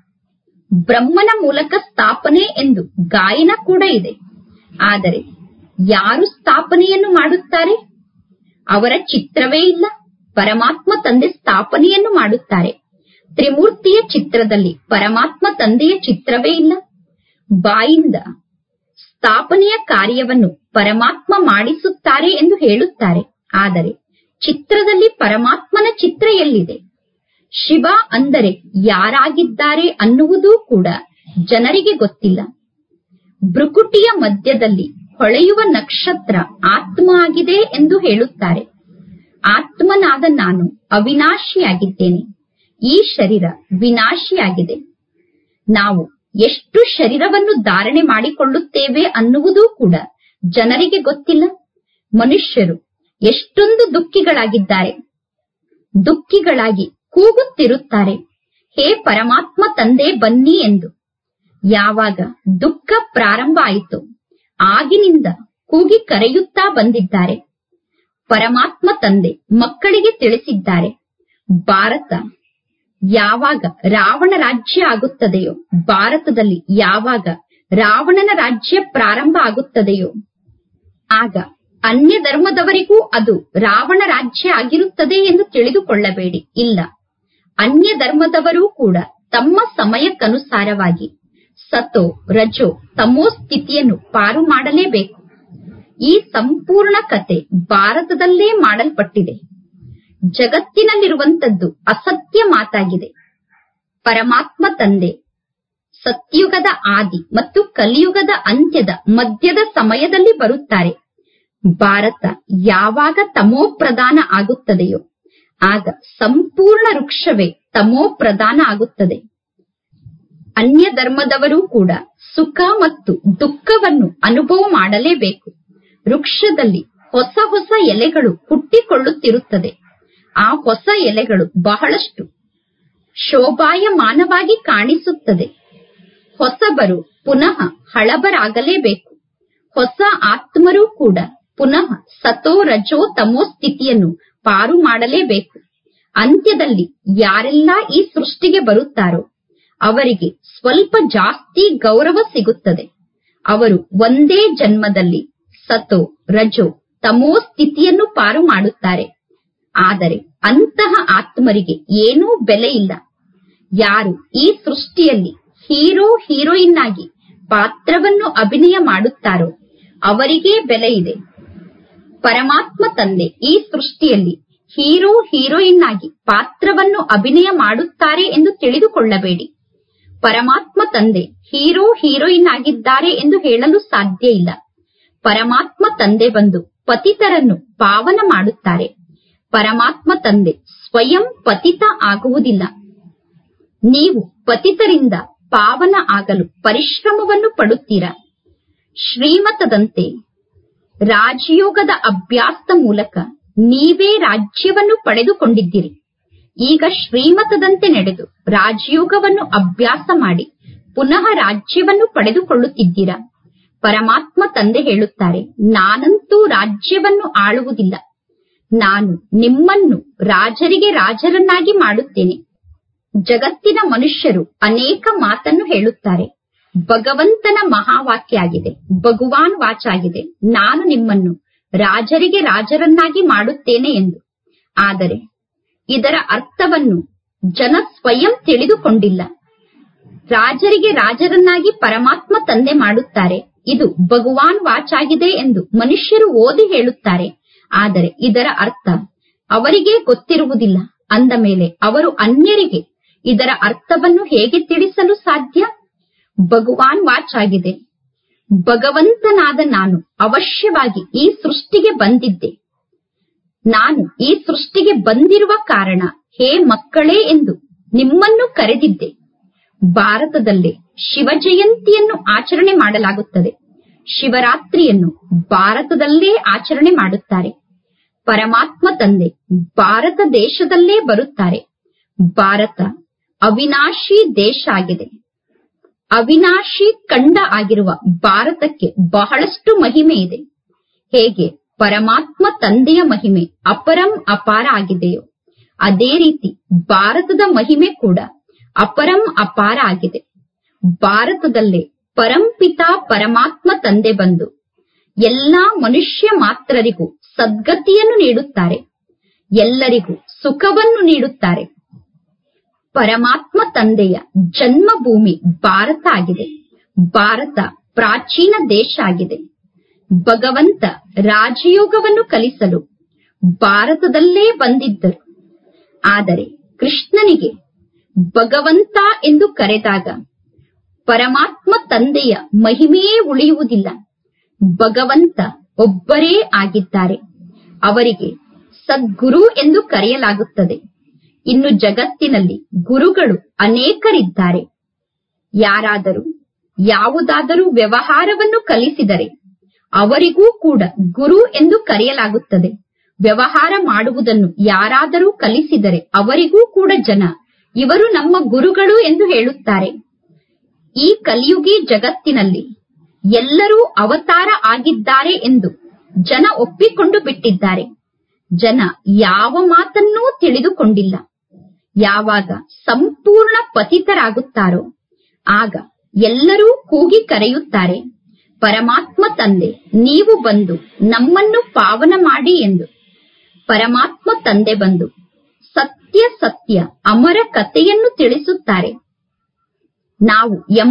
ಬ್ರಹ್ಮನ ಮೂಲಕ ಸ್ಥಾಪನೆ ಎಂದು ಗಾಯನ ಕೂಡ ಇದೆ, ಆದರೆ ಯಾರು ಸ್ಥಾಪನೆಯನ್ನು ಮಾಡುತ್ತಾರೆ? ಅವರ ಚಿತ್ರವೇ ಇಲ್ಲ. ಪರಮಾತ್ಮ ತಂದೆ ಸ್ಥಾಪನೆಯನ್ನು ಮಾಡುತ್ತಾರೆ. ತ್ರಿಮೂರ್ತಿಯ ಚಿತ್ರದಲ್ಲಿ ಪರಮಾತ್ಮ ತಂದೆಯ ಚಿತ್ರವೇ ಇಲ್ಲ. ಬಾಯಿಂದ ಸ್ಥಾಪನೆಯ ಕಾರ್ಯವನ್ನು ಪರಮಾತ್ಮ ಮಾಡಿಸುತ್ತಾರೆ ಎಂದು ಹೇಳುತ್ತಾರೆ, ಆದರೆ ಚಿತ್ರದಲ್ಲಿ ಪರಮಾತ್ಮನ ಚಿತ್ರ ಎಲ್ಲಿದೆ? ಶಿವ ಅಂದರೆ ಯಾರಾಗಿದ್ದಾರೆ ಅನ್ನುವುದೂ ಕೂಡ ಜನರಿಗೆ ಗೊತ್ತಿಲ್ಲ. ಭ್ರುಕುಟಿಯ ಮಧ್ಯದಲ್ಲಿ ಹೊಳೆಯುವ ನಕ್ಷತ್ರ ಆತ್ಮ ಆಗಿದೆ ಎಂದು ಹೇಳುತ್ತಾರೆ. ಆತ್ಮನಾದ ನಾನು ಅವಿನಾಶಿಯಾಗಿದ್ದೇನೆ. ಈ ಶರೀರ ವಿನಾಶಿಯಾಗಿದೆ. ನಾವು ಎಷ್ಟು ಶರೀರವನ್ನು ಧಾರಣೆ ಮಾಡಿಕೊಳ್ಳುತ್ತೇವೆ ಅನ್ನುವುದೂ ಕೂಡ ಜನರಿಗೆ ಗೊತ್ತಿಲ್ಲ. ಮನುಷ್ಯರು ಎಷ್ಟೊಂದು ದುಃಖಿಗಳಾಗಿದ್ದಾರೆ. ದುಃಖಿಗಳಾಗಿ ಕೂಗುತ್ತಿರುತ್ತಾರೆ, ಹೇ ಪರಮಾತ್ಮ ತಂದೆ ಬನ್ನಿ ಎಂದು. ಯಾವಾಗ ದುಃಖ ಪ್ರಾರಂಭ ಆಯಿತು ಆಗಿನಿಂದ ಕೂಗಿ ಕರೆಯುತ್ತಾ ಬಂದಿದ್ದಾರೆ. ಪರಮಾತ್ಮ ತಂದೆ ಮಕ್ಕಳಿಗೆ ತಿಳಿಸಿದ್ದಾರೆ, ಭಾರತ ಯಾವಾಗ ರಾವಣ ರಾಜ್ಯ ಆಗುತ್ತದೆಯೋ, ಭಾರತದಲ್ಲಿ ಯಾವಾಗ ರಾವಣನ ರಾಜ್ಯ ಪ್ರಾರಂಭ ಆಗುತ್ತದೆಯೋ ಆಗ ಅನ್ಯ ಧರ್ಮದವರಿಗೂ ಅದು ರಾವಣ ರಾಜ್ಯ ಆಗಿರುತ್ತದೆ ಎಂದು ತಿಳಿದುಕೊಳ್ಳಬೇಡಿ. ಇಲ್ಲ, ಅನ್ಯ ಧರ್ಮದವರೂ ಕೂಡ ತಮ್ಮ ಸಮಯಕ್ಕನುಸಾರವಾಗಿ ಸತೋ ರಜೋ ತಮೋ ಸ್ಥಿತಿಯನ್ನು ಪಾರು ಮಾಡಲೇಬೇಕು. ಈ ಸಂಪೂರ್ಣ ಕತೆ ಭಾರತದಲ್ಲೇ ಮಾಡಲ್ಪಟ್ಟಿದೆ. ಜಗತ್ತಿನಲ್ಲಿರುವಂತದ್ದು ಅಸತ್ಯ ಮಾತಾಗಿದೆ. ಪರಮಾತ್ಮ ತಂದೆ ಸತ್ಯುಗದ ಆದಿ ಮತ್ತು ಕಲಿಯುಗದ ಅಂತ್ಯದ ಮಧ್ಯದ ಸಮಯದಲ್ಲಿ ಬರುತ್ತಾರೆ. ಭಾರತ ಯಾವಾಗ ತಮೋ ಪ್ರಧಾನ ಆಗುತ್ತದೆಯೋ ಆಗ ಸಂಪೂರ್ಣ ವೃಕ್ಷವೇ ತಮೋ ಪ್ರಧಾನ ಆಗುತ್ತದೆ. ಅನ್ಯ ಧರ್ಮದವರೂ ಕೂಡ ಸುಖ ಮತ್ತು ದುಃಖವನ್ನು ಅನುಭವ ಮಾಡಲೇಬೇಕು. ವೃಕ್ಷದಲ್ಲಿ ಹೊಸ ಹೊಸ ಎಲೆಗಳು ಹುಟ್ಟಿಕೊಳ್ಳುತ್ತಿರುತ್ತದೆ. ಆ ಹೊಸ ಎಲೆಗಳು ಬಹಳಷ್ಟು ಶೋಭಾಯಮಾನವಾಗಿ ಕಾಣಿಸುತ್ತದೆ. ಹೊಸಬರು ಪುನಃ ಹಳಬರಾಗಲೇಬೇಕು. ಹೊಸ ಆತ್ಮರೂ ಕೂಡ ಪುನಃ ಸತೋ ರಜೋ ತಮೋ ಸ್ಥಿತಿಯನ್ನು ಪಾರು ಮಾಡಲೇಬೇಕು. ಅಂತ್ಯದಲ್ಲಿ ಯಾರೆಲ್ಲ ಈ ಸೃಷ್ಟಿಗೆ ಬರುತ್ತಾರೋ ಅವರಿಗೆ ಸ್ವಲ್ಪ ಜಾಸ್ತಿ ಗೌರವ ಸಿಗುತ್ತದೆ. ಅವರು ಒಂದೇ ಜನ್ಮದಲ್ಲಿ ಸತೋ ರಜೋ ತಮೋ ಸ್ಥಿತಿಯನ್ನು ಪಾರು ಮಾಡುತ್ತಾರೆ. ಆದರೆ ಅಂತಹ ಆತ್ಮರಿಗೆ ಏನೂ ಬೆಲೆ ಇಲ್ಲ. ಯಾರು ಈ ಸೃಷ್ಟಿಯಲ್ಲಿ ಹೀರೋ ಹೀರೋಯಿನ್ ಆಗಿ ಪಾತ್ರವನ್ನು ಅಭಿನಯ ಮಾಡುತ್ತಾರೋ ಅವರಿಗೇ ಬೆಲೆ ಇದೆ. ಪರಮಾತ್ಮ ತಂದೆ ಈ ಸೃಷ್ಟಿಯಲ್ಲಿ ಹೀರೋ ಹೀರೋಯಿನ್ ಆಗಿ ಪಾತ್ರವನ್ನು ಅಭಿನಯ ಮಾಡುತ್ತಾರೆ ಎಂದು ತಿಳಿದುಕೊಳ್ಳಬೇಡಿ. ಪರಮಾತ್ಮ ತಂದೆ ಹೀರೋ ಹೀರೋಯಿನ್ ಆಗಿದ್ದಾರೆ ಎಂದು ಹೇಳಲು ಸಾಧ್ಯ ಇಲ್ಲ. ಪರಮಾತ್ಮ ತಂದೆ ಬಂದು ಪತಿತರನ್ನು ಪಾವನ ಮಾಡುತ್ತಾರೆ. ಪರಮಾತ್ಮ ತಂದೆ ಸ್ವಯಂ ಪತಿತ ಆಗುವುದಿಲ್ಲ. ನೀವು ಪತಿತರಿಂದ ಪಾವನ ಆಗಲು ಪರಿಶ್ರಮವನ್ನು ಪಡುತ್ತೀರಾ. ಶ್ರೀಮತದಂತೆ ರಾಜಯೋಗದ ಅಭ್ಯಾಸದ ಮೂಲಕ ನೀವೇ ರಾಜ್ಯವನ್ನು ಪಡೆದುಕೊಂಡಿದ್ದೀರಿ. ಈಗ ಶ್ರೀಮತದಂತೆ ನಡೆದು ರಾಜಯೋಗವನ್ನು ಅಭ್ಯಾಸ ಮಾಡಿ ಪುನಃ ರಾಜ್ಯವನ್ನು ಪಡೆದುಕೊಳ್ಳುತ್ತಿದ್ದೀರಾ. ಪರಮಾತ್ಮ ತಂದೆ ಹೇಳುತ್ತಾರೆ, ನಾನಂತೂ ರಾಜ್ಯವನ್ನು ಆಳುವುದಿಲ್ಲ. ನಾನು ನಿಮ್ಮನ್ನು ರಾಜರಿಗೆ ರಾಜರನ್ನಾಗಿ ಮಾಡುತ್ತೇನೆ. ಜಗತ್ತಿನ ಮನುಷ್ಯರು ಅನೇಕ ಮಾತನ್ನು ಹೇಳುತ್ತಾರೆ. ಭಗವಂತನ ಮಹಾವಾಕ್ಯ ಆಗಿದೆ, ಭಗವಾನ್ ವಾಚಾಗಿದೆ, ನಾನು ನಿಮ್ಮನ್ನು ರಾಜರಿಗೆ ರಾಜರನ್ನಾಗಿ ಮಾಡುತ್ತೇನೆ ಎಂದು. ಆದರೆ ಇದರ ಅರ್ಥವನ್ನು ಜನ ಸ್ವಯಂ ತಿಳಿದುಕೊಂಡಿಲ್ಲ. ರಾಜರಿಗೆ ರಾಜರನ್ನಾಗಿ ಪರಮಾತ್ಮ ತಂದೆ ಮಾಡುತ್ತಾರೆ, ಇದು ಭಗವಾನ್ ವಾಚಾಗಿದೆ ಎಂದು ಮನುಷ್ಯರು ಓದಿ ಹೇಳುತ್ತಾರೆ. ಆದರೆ ಇದರ ಅರ್ಥ ಅವರಿಗೆ ಗೊತ್ತಿರುವುದಿಲ್ಲ. ಅಂದ ಮೇಲೆ ಅವರು ಅನ್ಯರಿಗೆ ಇದರ ಅರ್ಥವನ್ನು ಹೇಗೆ ತಿಳಿಸಲು ಸಾಧ್ಯ? ಭಗವಾನ್ ವಾಚಾಗಿದೆ, ಭಗವಂತನಾದ ನಾನು ಅವಶ್ಯವಾಗಿ ಈ ಸೃಷ್ಟಿಗೆ ಬಂದಿದ್ದೆ. ನಾನು ಈ ಸೃಷ್ಟಿಗೆ ಬಂದಿರುವ ಕಾರಣ ಹೇ ಮಕ್ಕಳೇ ಎಂದು ನಿಮ್ಮನ್ನು ಕರೆದಿದ್ದೆ. ಭಾರತದಲ್ಲೇ ಶಿವ ಜಯಂತಿಯನ್ನು ಆಚರಣೆ ಮಾಡಲಾಗುತ್ತದೆ. ಶಿವರಾತ್ರಿಯನ್ನು ಭಾರತದಲ್ಲೇ ಆಚರಣೆ ಮಾಡುತ್ತಾರೆ. ಪರಮಾತ್ಮ ತಂದೆ ಭಾರತ ದೇಶದಲ್ಲೇ ಬರುತ್ತಾರೆ. ಭಾರತ ಅವಿನಾಶಿ ದೇಶ ಆಗಿದೆ. ಅವಿನಾಶಿ ಖಂಡ ಆಗಿರುವ ಭಾರತಕ್ಕೆ ಬಹಳಷ್ಟು ಮಹಿಮೆ ಇದೆ. ಹೇಗೆ ಪರಮಾತ್ಮ ತಂದೆಯ ಮಹಿಮೆ ಅಪರಂ ಅಪಾರ ಆಗಿದೆಯೋ ಅದೇ ರೀತಿ ಭಾರತದ ಮಹಿಮೆ ಕೂಡ ಅಪರಂ ಅಪಾರ ಆಗಿದೆ. ಭಾರತದಲ್ಲೇ ಪರಂಪಿತ ಪರಮಾತ್ಮ ತಂದೆ ಬಂದು ಎಲ್ಲಾ ಮನುಷ್ಯ ಮಾತ್ರರಿಗೂ ಸದ್ಗತಿಯನ್ನು ನೀಡುತ್ತಾರೆ. ಎಲ್ಲರಿಗೂ ಸುಖವನ್ನು ನೀಡುತ್ತಾರೆ. ಪರಮಾತ್ಮ ತಂದೆಯ ಜನ್ಮಭೂಮಿ ಭಾರತ ಆಗಿದೆ. ಭಾರತ ಪ್ರಾಚೀನ ದೇಶ ಆಗಿದೆ. ಭಗವಂತ ರಾಜಯೋಗವನ್ನು ಕಲಿಸಲು ಭಾರತದಲ್ಲೇ ಬಂದಿದ್ದರು. ಆದರೆ ಕೃಷ್ಣನಿಗೆ ಭಗವಂತ ಎಂದು ಕರೆದಾಗ ಪರಮಾತ್ಮ ತಂದೆಯ ಮಹಿಮೆಯೇ ಉಳಿಯುವುದಿಲ್ಲ. ಭಗವಂತ ಒಬ್ಬರೇ ಆಗಿದ್ದಾರೆ. ಅವರಿಗೆ ಸದ್ಗುರು ಎಂದು ಕರೆಯಲಾಗುತ್ತದೆ. ಇನ್ನು ಜಗತ್ತಿನಲ್ಲಿ ಗುರುಗಳು ಅನೇಕರಿದ್ದಾರೆ. ಯಾರಾದರೂ ಯಾವುದಾದರೂ ವ್ಯವಹಾರವನ್ನು ಕಲಿಸಿದರೆ ಅವರಿಗೂ ಕೂಡ ಗುರು ಎಂದು ಕರೆಯಲಾಗುತ್ತದೆ. ವ್ಯವಹಾರ ಮಾಡುವುದನ್ನು ಯಾರಾದರೂ ಕಲಿಸಿದರೆ ಅವರಿಗೂ ಕೂಡ ಜನ ಇವರು ನಮ್ಮ ಗುರುಗಳು ಎಂದು ಹೇಳುತ್ತಾರೆ. ಈ ಕಲಿಯುಗಿ ಜಗತ್ತಿನಲ್ಲಿ ಎಲ್ಲರೂ ಅವತಾರ ಆಗಿದ್ದಾರೆ ಎಂದು ಜನ ಒಪ್ಪಿಕೊಂಡು ಬಿಟ್ಟಿದ್ದಾರೆ. ಜನ ಯಾವ ಮಾತನ್ನೂ ತಿಳಿದುಕೊಂಡಿಲ್ಲ. ಯಾವಾಗ ಸಂಪೂರ್ಣ ಪತಿತರಾಗುತ್ತಾರೋ ಆಗ ಎಲ್ಲರೂ ಕೂಗಿ ಕರೆಯುತ್ತಾರೆ, ಪರಮಾತ್ಮ ತಂದೆ ನೀವು ಬಂದು ನಮ್ಮನ್ನು ಪಾವನ ಮಾಡಿ ಎಂದು. ಪರಮಾತ್ಮ ತಂದೆ ಬಂದು ಸತ್ಯ ಸತ್ಯ ಅಮರ ಕಥೆಯನ್ನು ತಿಳಿಸುತ್ತಾರೆ. ನಾವು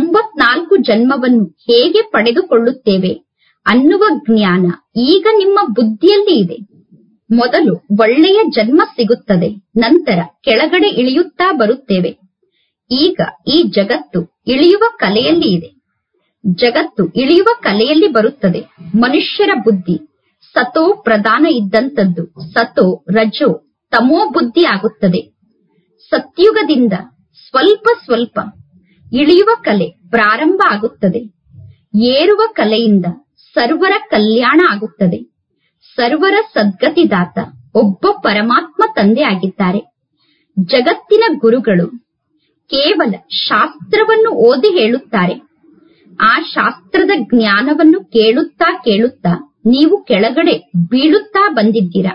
84 ಜನ್ಮವನ್ನು ಹೇಗೆ ಪಡೆದುಕೊಳ್ಳುತ್ತೇವೆ ಅನ್ನುವ ಜ್ಞಾನ ಈಗ ನಿಮ್ಮ ಬುದ್ಧಿಯಲ್ಲಿ ಇದೆ. ಮೊದಲು ಒಳ್ಳೆಯ ಜನ್ಮ ಸಿಗುತ್ತದೆ, ನಂತರ ಕೆಳಗಡೆ ಇಳಿಯುತ್ತಾ ಬರುತ್ತೇವೆ. ಈಗ ಈ ಜಗತ್ತು ಇಳಿಯುವ ಕಲೆಯಲ್ಲಿ ಇದೆ. ಜಗತ್ತು ಇಳಿಯುವ ಕಲೆಯಲ್ಲಿ ಬರುತ್ತದೆ. ಮನುಷ್ಯರ ಬುದ್ಧಿ ಸತೋ ಪ್ರಧಾನ ಇದ್ದಂಥದ್ದು ಸತೋ ರಜೋ ತಮೋ ಬುದ್ಧಿ ಆಗುತ್ತದೆ. ಸತ್ಯುಗದಿಂದ ಸ್ವಲ್ಪ ಸ್ವಲ್ಪ ಇಳಿಯುವ ಕಲೆ ಪ್ರಾರಂಭ ಆಗುತ್ತದೆ. ಏರುವ ಕಲೆಯಿಂದ ಸರ್ವರ ಕಲ್ಯಾಣ ಆಗುತ್ತದೆ. ಸರ್ವರ ಸದ್ಗತಿದಾತ ಒಬ್ಬ ಪರಮಾತ್ಮ ತಂದೆ ಆಗಿದ್ದಾರೆ. ಜಗತ್ತಿನ ಗುರುಗಳು ಕೇವಲ ಶಾಸ್ತ್ರವನ್ನು ಓದಿ ಹೇಳುತ್ತಾರೆ. ಆ ಶಾಸ್ತ್ರದ ಜ್ಞಾನವನ್ನು ಕೇಳುತ್ತಾ ಕೇಳುತ್ತಾ ನೀವು ಕೆಳಗಡೆ ಬೀಳುತ್ತಾ ಬಂದಿದ್ದೀರಾ.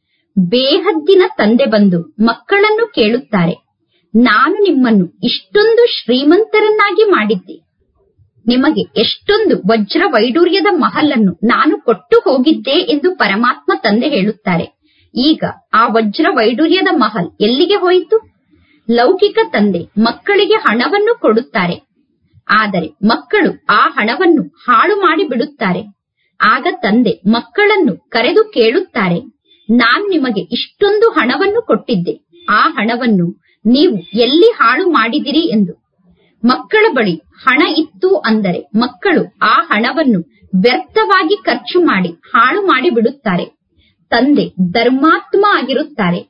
ಬೇಹದ್ದಿನ ತಂದೆ ಬಂದು ಮಕ್ಕಳನ್ನು ಕೇಳುತ್ತಾರೆ, ನಾನು ನಿಮ್ಮನ್ನು ಇಷ್ಟೊಂದು ಶ್ರೀಮಂತರನ್ನಾಗಿ ಮಾಡಿದ್ದೆ. ನಿಮಗೆ ಎಷ್ಟೊಂದು ವಜ್ರ ವೈಡೂರ್ಯದ ಮಹಲನ್ನು ನಾನು ಕೊಟ್ಟು ಹೋಗಿದ್ದೆ ಎಂದು ಪರಮಾತ್ಮ ತಂದೆ ಹೇಳುತ್ತಾರೆ. ಈಗ ಆ ವಜ್ರ ವೈಡೂರ್ಯದ ಮಹಲ್ ಎಲ್ಲಿಗೆ ಹೋಯಿತು? ಲೌಕಿಕ ತಂದೆ ಮಕ್ಕಳಿಗೆ ಹಣವನ್ನು ಕೊಡುತ್ತಾರೆ. ಆದರೆ ಮಕ್ಕಳು ಆ ಹಣವನ್ನು ಹಾಳು ಮಾಡಿ ಬಿಡುತ್ತಾರೆ. ಆಗ ತಂದೆ ಮಕ್ಕಳನ್ನು ಕರೆದು ಕೇಳುತ್ತಾರೆ, ನಾನು ನಿಮಗೆ ಇಷ್ಟೊಂದು ಹಣವನ್ನು ಕೊಟ್ಟಿದ್ದೆ, ಆ ಹಣವನ್ನು ನೀವು ಎಲ್ಲಿ ಹಾಳು ಮಾಡಿದಿರಿ ಎಂದು. ಮಕ್ಕಳ ಬಳಿ ಹಣ ಇತ್ತು ಅಂದರೆ ಮಕ್ಕಳು ಆ ಹಣವನ್ನು ವ್ಯರ್ಥವಾಗಿ ಖರ್ಚು ಮಾಡಿ ಹಾಳು ಮಾಡಿ ಬಿಡುತ್ತಾರೆ. ತಂದೆ ಧರ್ಮಾತ್ಮ ಆಗಿರುತ್ತಾರೆ.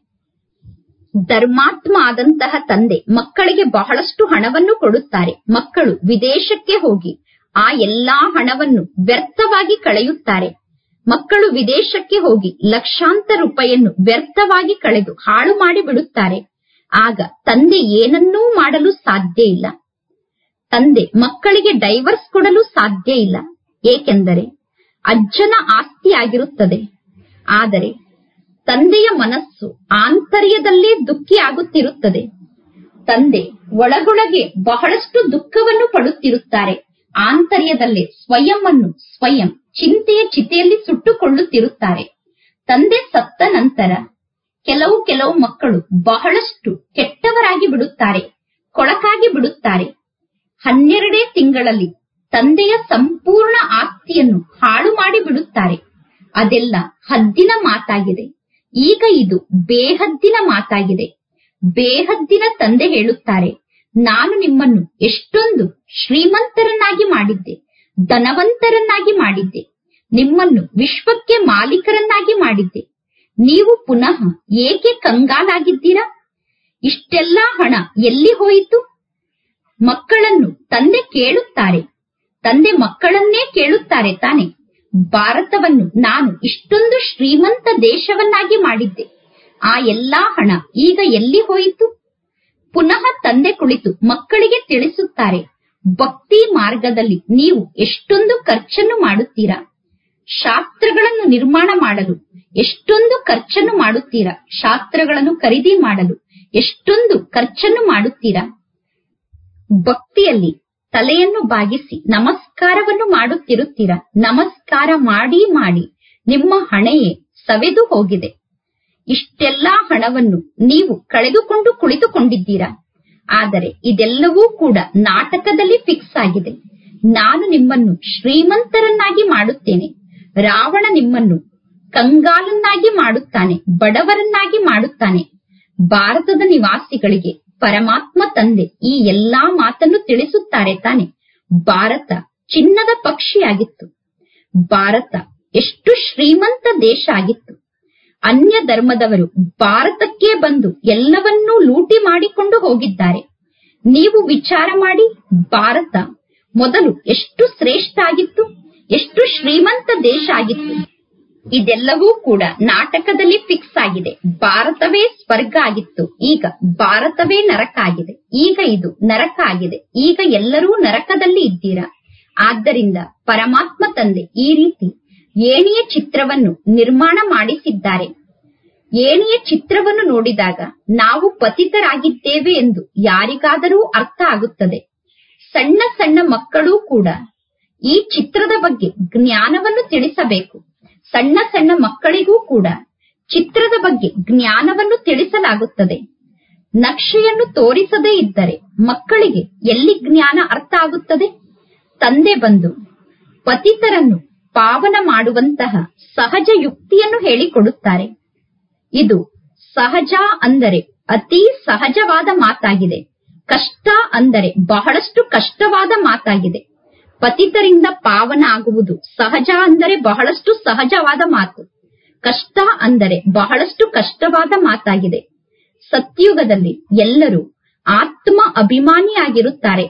ಧರ್ಮಾತ್ಮ ಆದಂತಹ ತಂದೆ ಮಕ್ಕಳಿಗೆ ಬಹಳಷ್ಟು ಹಣವನ್ನು ಕೊಡುತ್ತಾರೆ. ಮಕ್ಕಳು ವಿದೇಶಕ್ಕೆ ಹೋಗಿ ಆ ಎಲ್ಲಾ ಹಣವನ್ನು ವ್ಯರ್ಥವಾಗಿ ಕಳೆಯುತ್ತಾರೆ. ಮಕ್ಕಳು ವಿದೇಶಕ್ಕೆ ಹೋಗಿ ಲಕ್ಷಾಂತರ ರೂಪಾಯಿಯನ್ನು ವ್ಯರ್ಥವಾಗಿ ಕಳೆದು ಹಾಳು ಮಾಡಿ ಬಿಡುತ್ತಾರೆ. ಆಗ ತಂದೆ ಏನನ್ನೂ ಮಾಡಲು ಸಾಧ್ಯ ಇಲ್ಲ. ತಂದೆ ಮಕ್ಕಳಿಗೆ ಡೈವರ್ಸ್ ಕೊಡಲು ಸಾಧ್ಯ ಇಲ್ಲ. ಏಕೆಂದರೆ ಅಜ್ಜನ ಆಸ್ತಿ ಆಗಿರುತ್ತದೆ. ಆದರೆ ತಂದೆಯ ಮನಸ್ಸು ಆಂತರ್ಯದಲ್ಲೇ ದುಃಖಿ ಆಗುತ್ತಿರುತ್ತದೆ. ತಂದೆ ಒಳಗೊಳಗೆ ಬಹಳಷ್ಟು ದುಃಖವನ್ನು ಪಡುತ್ತಿರುತ್ತಾರೆ. ಆಂತರ್ಯದಲ್ಲೇ ಸ್ವಯಂ ಅನ್ನು ಸ್ವಯಂ ಚಿಂತೆಯ ಚಿತೆಯಲ್ಲಿ ಸುಟ್ಟುಕೊಳ್ಳುತ್ತಿರುತ್ತಾರೆ. ತಂದೆ ಸತ್ತ ನಂತರ ಕೆಲವು ಮಕ್ಕಳು ಬಹಳಷ್ಟು ಕೆಟ್ಟವರಾಗಿ ಬಿಡುತ್ತಾರೆ, ಕೊಳಕಾಗಿ ಬಿಡುತ್ತಾರೆ. 12 ತಿಂಗಳಲ್ಲಿ ತಂದೆಯ ಸಂಪೂರ್ಣ ಆಸ್ತಿಯನ್ನು ಹಾಳು ಮಾಡಿ ಬಿಡುತ್ತಾರೆ. ಅದೆಲ್ಲ ಹದ್ದಿನ ಮಾತಾಗಿದೆ. ಈಗ ಇದು ಬೇಹದ್ದಿನ ಮಾತಾಗಿದೆ. ಬೇಹದ್ದಿನ ತಂದೆ ಹೇಳುತ್ತಾರೆ, ನಾನು ನಿಮ್ಮನ್ನು ಎಷ್ಟೊಂದು ಶ್ರೀಮಂತರನ್ನಾಗಿ ಮಾಡಿದ್ದೆ, ಧನವಂತರನ್ನಾಗಿ ಮಾಡಿದ್ದೆ, ನಿಮ್ಮನ್ನು ವಿಶ್ವಕ್ಕೆ ಮಾಲೀಕರನ್ನಾಗಿ ಮಾಡಿದ್ದೆ. ನೀವು ಪುನಃ ಏಕೆ ಕಂಗಾಲಾಗಿದ್ದೀರಾ? ಇಷ್ಟೆಲ್ಲಾ ಹಣ ಎಲ್ಲಿ ಹೋಯಿತು? ಮಕ್ಕಳನ್ನು ತಂದೆ ಕೇಳುತ್ತಾರೆ. ತಂದೆ ಮಕ್ಕಳನ್ನೇ ಕೇಳುತ್ತಾರೆ ತಾನೆ, ಭಾರತವನ್ನು ನಾನು ಇಷ್ಟೊಂದು ಶ್ರೀಮಂತ ದೇಶವನ್ನಾಗಿ ಮಾಡಿದ್ದೆ. ಆ ಎಲ್ಲಾ ಹಣ ಈಗ ಎಲ್ಲಿ ಹೋಯಿತು? ಪುನಃ ತಂದೆ ಕುಳಿತು ಮಕ್ಕಳಿಗೆ ತಿಳಿಸುತ್ತಾರೆ, ಭಕ್ತಿ ಮಾರ್ಗದಲ್ಲಿ ನೀವು ಎಷ್ಟೊಂದು ಖರ್ಚನ್ನು ಮಾಡುತ್ತೀರಾ, ಶಾಸ್ತ್ರಗಳನ್ನು ನಿರ್ಮಾಣ ಮಾಡಲು ಎಷ್ಟೊಂದು ಖರ್ಚನ್ನು ಮಾಡುತ್ತೀರಾ, ಶಾಸ್ತ್ರಗಳನ್ನು ಖರೀದಿ ಮಾಡಲು ಎಷ್ಟೊಂದು ಖರ್ಚನ್ನು ಮಾಡುತ್ತೀರಾ. ಭಕ್ತಿಯಲ್ಲಿ ತಲೆಯನ್ನು ಬಾಗಿಸಿ ನಮಸ್ಕಾರವನ್ನು ಮಾಡುತ್ತಿರುತ್ತೀರಾ. ನಮಸ್ಕಾರ ಮಾಡಿ ಮಾಡಿ ನಿಮ್ಮ ಹಣೆಯೇ ಸವೆದು ಹೋಗಿದೆ. ಇಷ್ಟೆಲ್ಲಾ ಹಣವನ್ನು ನೀವು ಕಳೆದುಕೊಂಡು ಕುಳಿತುಕೊಂಡಿದ್ದೀರಾ. ಆದರೆ ಇದೆಲ್ಲವೂ ಕೂಡ ನಾಟಕದಲ್ಲಿ ಫಿಕ್ಸ್ ಆಗಿದೆ. ನಾನು ನಿಮ್ಮನ್ನು ಶ್ರೀಮಂತರನ್ನಾಗಿ ಮಾಡುತ್ತೇನೆ. ರಾವಣ ನಿಮ್ಮನ್ನು ಕಂಗಾಲನ್ನಾಗಿ ಮಾಡುತ್ತಾನೆ, ಬಡವರನ್ನಾಗಿ ಮಾಡುತ್ತಾನೆ. ಭಾರತದ ನಿವಾಸಿಗಳಿಗೆ ಪರಮಾತ್ಮ ತಂದೆ ಈ ಎಲ್ಲಾ ಮಾತನ್ನು ತಿಳಿಸುತ್ತಾರೆ ತಾನೆ. ಭಾರತ ಚಿನ್ನದ ಪಕ್ಷಿಯಾಗಿತ್ತು. ಭಾರತ ಎಷ್ಟು ಶ್ರೀಮಂತ ದೇಶ ಆಗಿತ್ತು. ಅನ್ಯ ಧರ್ಮದವರು ಭಾರತಕ್ಕೆ ಬಂದು ಎಲ್ಲವನ್ನೂ ಲೂಟಿ ಮಾಡಿಕೊಂಡು ಹೋಗಿದ್ದಾರೆ. ನೀವು ವಿಚಾರ ಮಾಡಿ, ಭಾರತ ಮೊದಲು ಎಷ್ಟು ಶ್ರೇಷ್ಠ ಆಗಿತ್ತು, ಎಷ್ಟು ಶ್ರೀಮಂತ ದೇಶ ಆಗಿತ್ತು. ಇದೆಲ್ಲವೂ ಕೂಡ ನಾಟಕದಲ್ಲಿ ಫಿಕ್ಸ್ ಆಗಿದೆ. ಭಾರತವೇ ಸ್ವರ್ಗ ಆಗಿತ್ತು, ಈಗ ಭಾರತವೇ ನರಕ ಆಗಿದೆ. ಈಗ ಇದು ನರಕ ಆಗಿದೆ, ಈಗ ಎಲ್ಲರೂ ನರಕದಲ್ಲಿ ಇದ್ದೀರಾ. ಆದ್ದರಿಂದ ಪರಮಾತ್ಮ ತಂದೆ ಈ ರೀತಿ ಏಣಿಯ ಚಿತ್ರವನ್ನು ನಿರ್ಮಾಣ ಮಾಡಿಸಿದ್ದಾರೆ. ಏಣಿಯ ಚಿತ್ರವನ್ನು ನೋಡಿದಾಗ ನಾವು ಪತಿತರಾಗಿದ್ದೇವೆ ಎಂದು ಯಾರಿಗಾದರೂ ಅರ್ಥ ಆಗುತ್ತದೆ. ಸಣ್ಣ ಸಣ್ಣ ಮಕ್ಕಳು ಕೂಡ ಈ ಚಿತ್ರದ ಬಗ್ಗೆ ಜ್ಞಾನವನ್ನು ತಿಳಿಸಬೇಕು. ಸಣ್ಣ ಸಣ್ಣ ಮಕ್ಕಳಿಗೂ ಕೂಡ ಚಿತ್ರದ ಬಗ್ಗೆ ಜ್ಞಾನವನ್ನು ತಿಳಿಸಲಾಗುತ್ತದೆ. ನಕ್ಷೆಯನ್ನು ತೋರಿಸದೇ ಇದ್ದರೆ ಮಕ್ಕಳಿಗೆ ಎಲ್ಲಿ ಜ್ಞಾನ ಅರ್ಥ ಆಗುತ್ತದೆ? ತಂದೆ ಬಂದು ಪತಿತರನ್ನು ಪಾವನ ಮಾಡುವಂತಹ ಸಹಜ ಯುಕ್ತಿಯನ್ನು ಹೇಳಿಕೊಡುತ್ತಾರೆ. ಇದು ಸಹಜ ಅಂದರೆ ಅತಿ ಸಹಜವಾದ ಮಾತಾಗಿದೆ. ಕಷ್ಟ ಅಂದರೆ ಬಹಳಷ್ಟು ಕಷ್ಟವಾದ ಮಾತಾಗಿದೆ. ಪತಿತರಿಂದ ಪಾವನ ಆಗುವುದು ಸಹಜ ಅಂದರೆ ಬಹಳಷ್ಟು ಸಹಜವಾದ ಮಾತು. ಕಷ್ಟ ಅಂದರೆ ಬಹಳಷ್ಟು ಕಷ್ಟವಾದ ಮಾತಾಗಿದೆ. ಸತ್ಯುಗದಲ್ಲಿ ಎಲ್ಲರೂ ಆತ್ಮ ಅಭಿಮಾನಿಯಾಗಿರುತ್ತಾರೆ.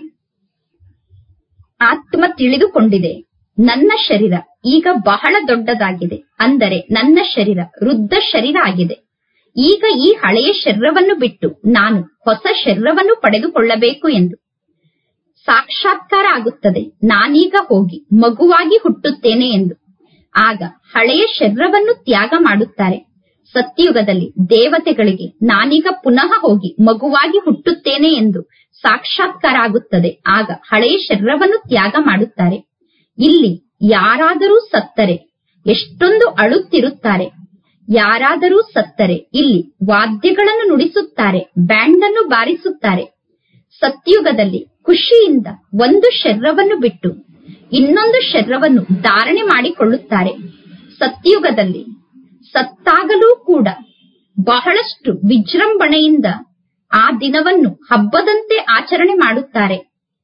ಆತ್ಮ ತಿಳಿದುಕೊಂಡಿದೆ, ನನ್ನ ಶರೀರ ಈಗ ಬಹಳ ದೊಡ್ಡದಾಗಿದೆ, ಅಂದರೆ ನನ್ನ ಶರೀರ ವೃದ್ಧ ಶರೀರ ಆಗಿದೆ. ಈಗ ಈ ಹಳೆಯ ಶರೀರವನ್ನು ಬಿಟ್ಟು ನಾನು ಹೊಸ ಶರೀರವನ್ನು ಪಡೆದುಕೊಳ್ಳಬೇಕು ಎಂದು ಸಾಕ್ಷಾತ್ಕಾರ ಆಗುತ್ತದೆ. ನಾನೀಗ ಹೋಗಿ ಮಗುವಾಗಿ ಹುಟ್ಟುತ್ತೇನೆ ಎಂದು. ಆಗ ಹಳೆಯ ಶರೀರವನ್ನು ತ್ಯಾಗ ಮಾಡುತ್ತಾರೆ. ಸತ್ಯುಗದಲ್ಲಿ ದೇವತೆಗಳಿಗೆ ನಾನೀಗ ಪುನಃ ಹೋಗಿ ಮಗುವಾಗಿ ಹುಟ್ಟುತ್ತೇನೆ ಎಂದು ಸಾಕ್ಷಾತ್ಕಾರ ಆಗುತ್ತದೆ. ಆಗ ಹಳೆಯ ಶರೀರವನ್ನು ತ್ಯಾಗ ಮಾಡುತ್ತಾರೆ. ಇಲ್ಲಿ ಯಾರಾದರೂ ಸತ್ತರೆ ಎಷ್ಟೊಂದು ಅಳುತ್ತಿರುತ್ತಾರೆ. ಯಾರಾದರೂ ಸತ್ತರೆ ಇಲ್ಲಿ ವಾದ್ಯಗಳನ್ನು ನುಡಿಸುತ್ತಾರೆ, ಬ್ಯಾಂಡ್ ಅನ್ನು ಬಾರಿಸುತ್ತಾರೆ. ಸತ್ಯುಗದಲ್ಲಿ ಖುಷಿಯಿಂದ ಒಂದು ಶರೀರವನ್ನು ಬಿಟ್ಟು ಇನ್ನೊಂದು ಶರೀರವನ್ನು ಧಾರಣೆ ಮಾಡಿಕೊಳ್ಳುತ್ತಾರೆ. ಸತ್ಯುಗದಲ್ಲಿ ಸತ್ತಾಗಲೂ ಕೂಡ ಬಹಳಷ್ಟು ವಿಜೃಂಭಣೆಯಿಂದ ಆ ದಿನವನ್ನು ಹಬ್ಬದಂತೆ ಆಚರಣೆ ಮಾಡುತ್ತಾರೆ.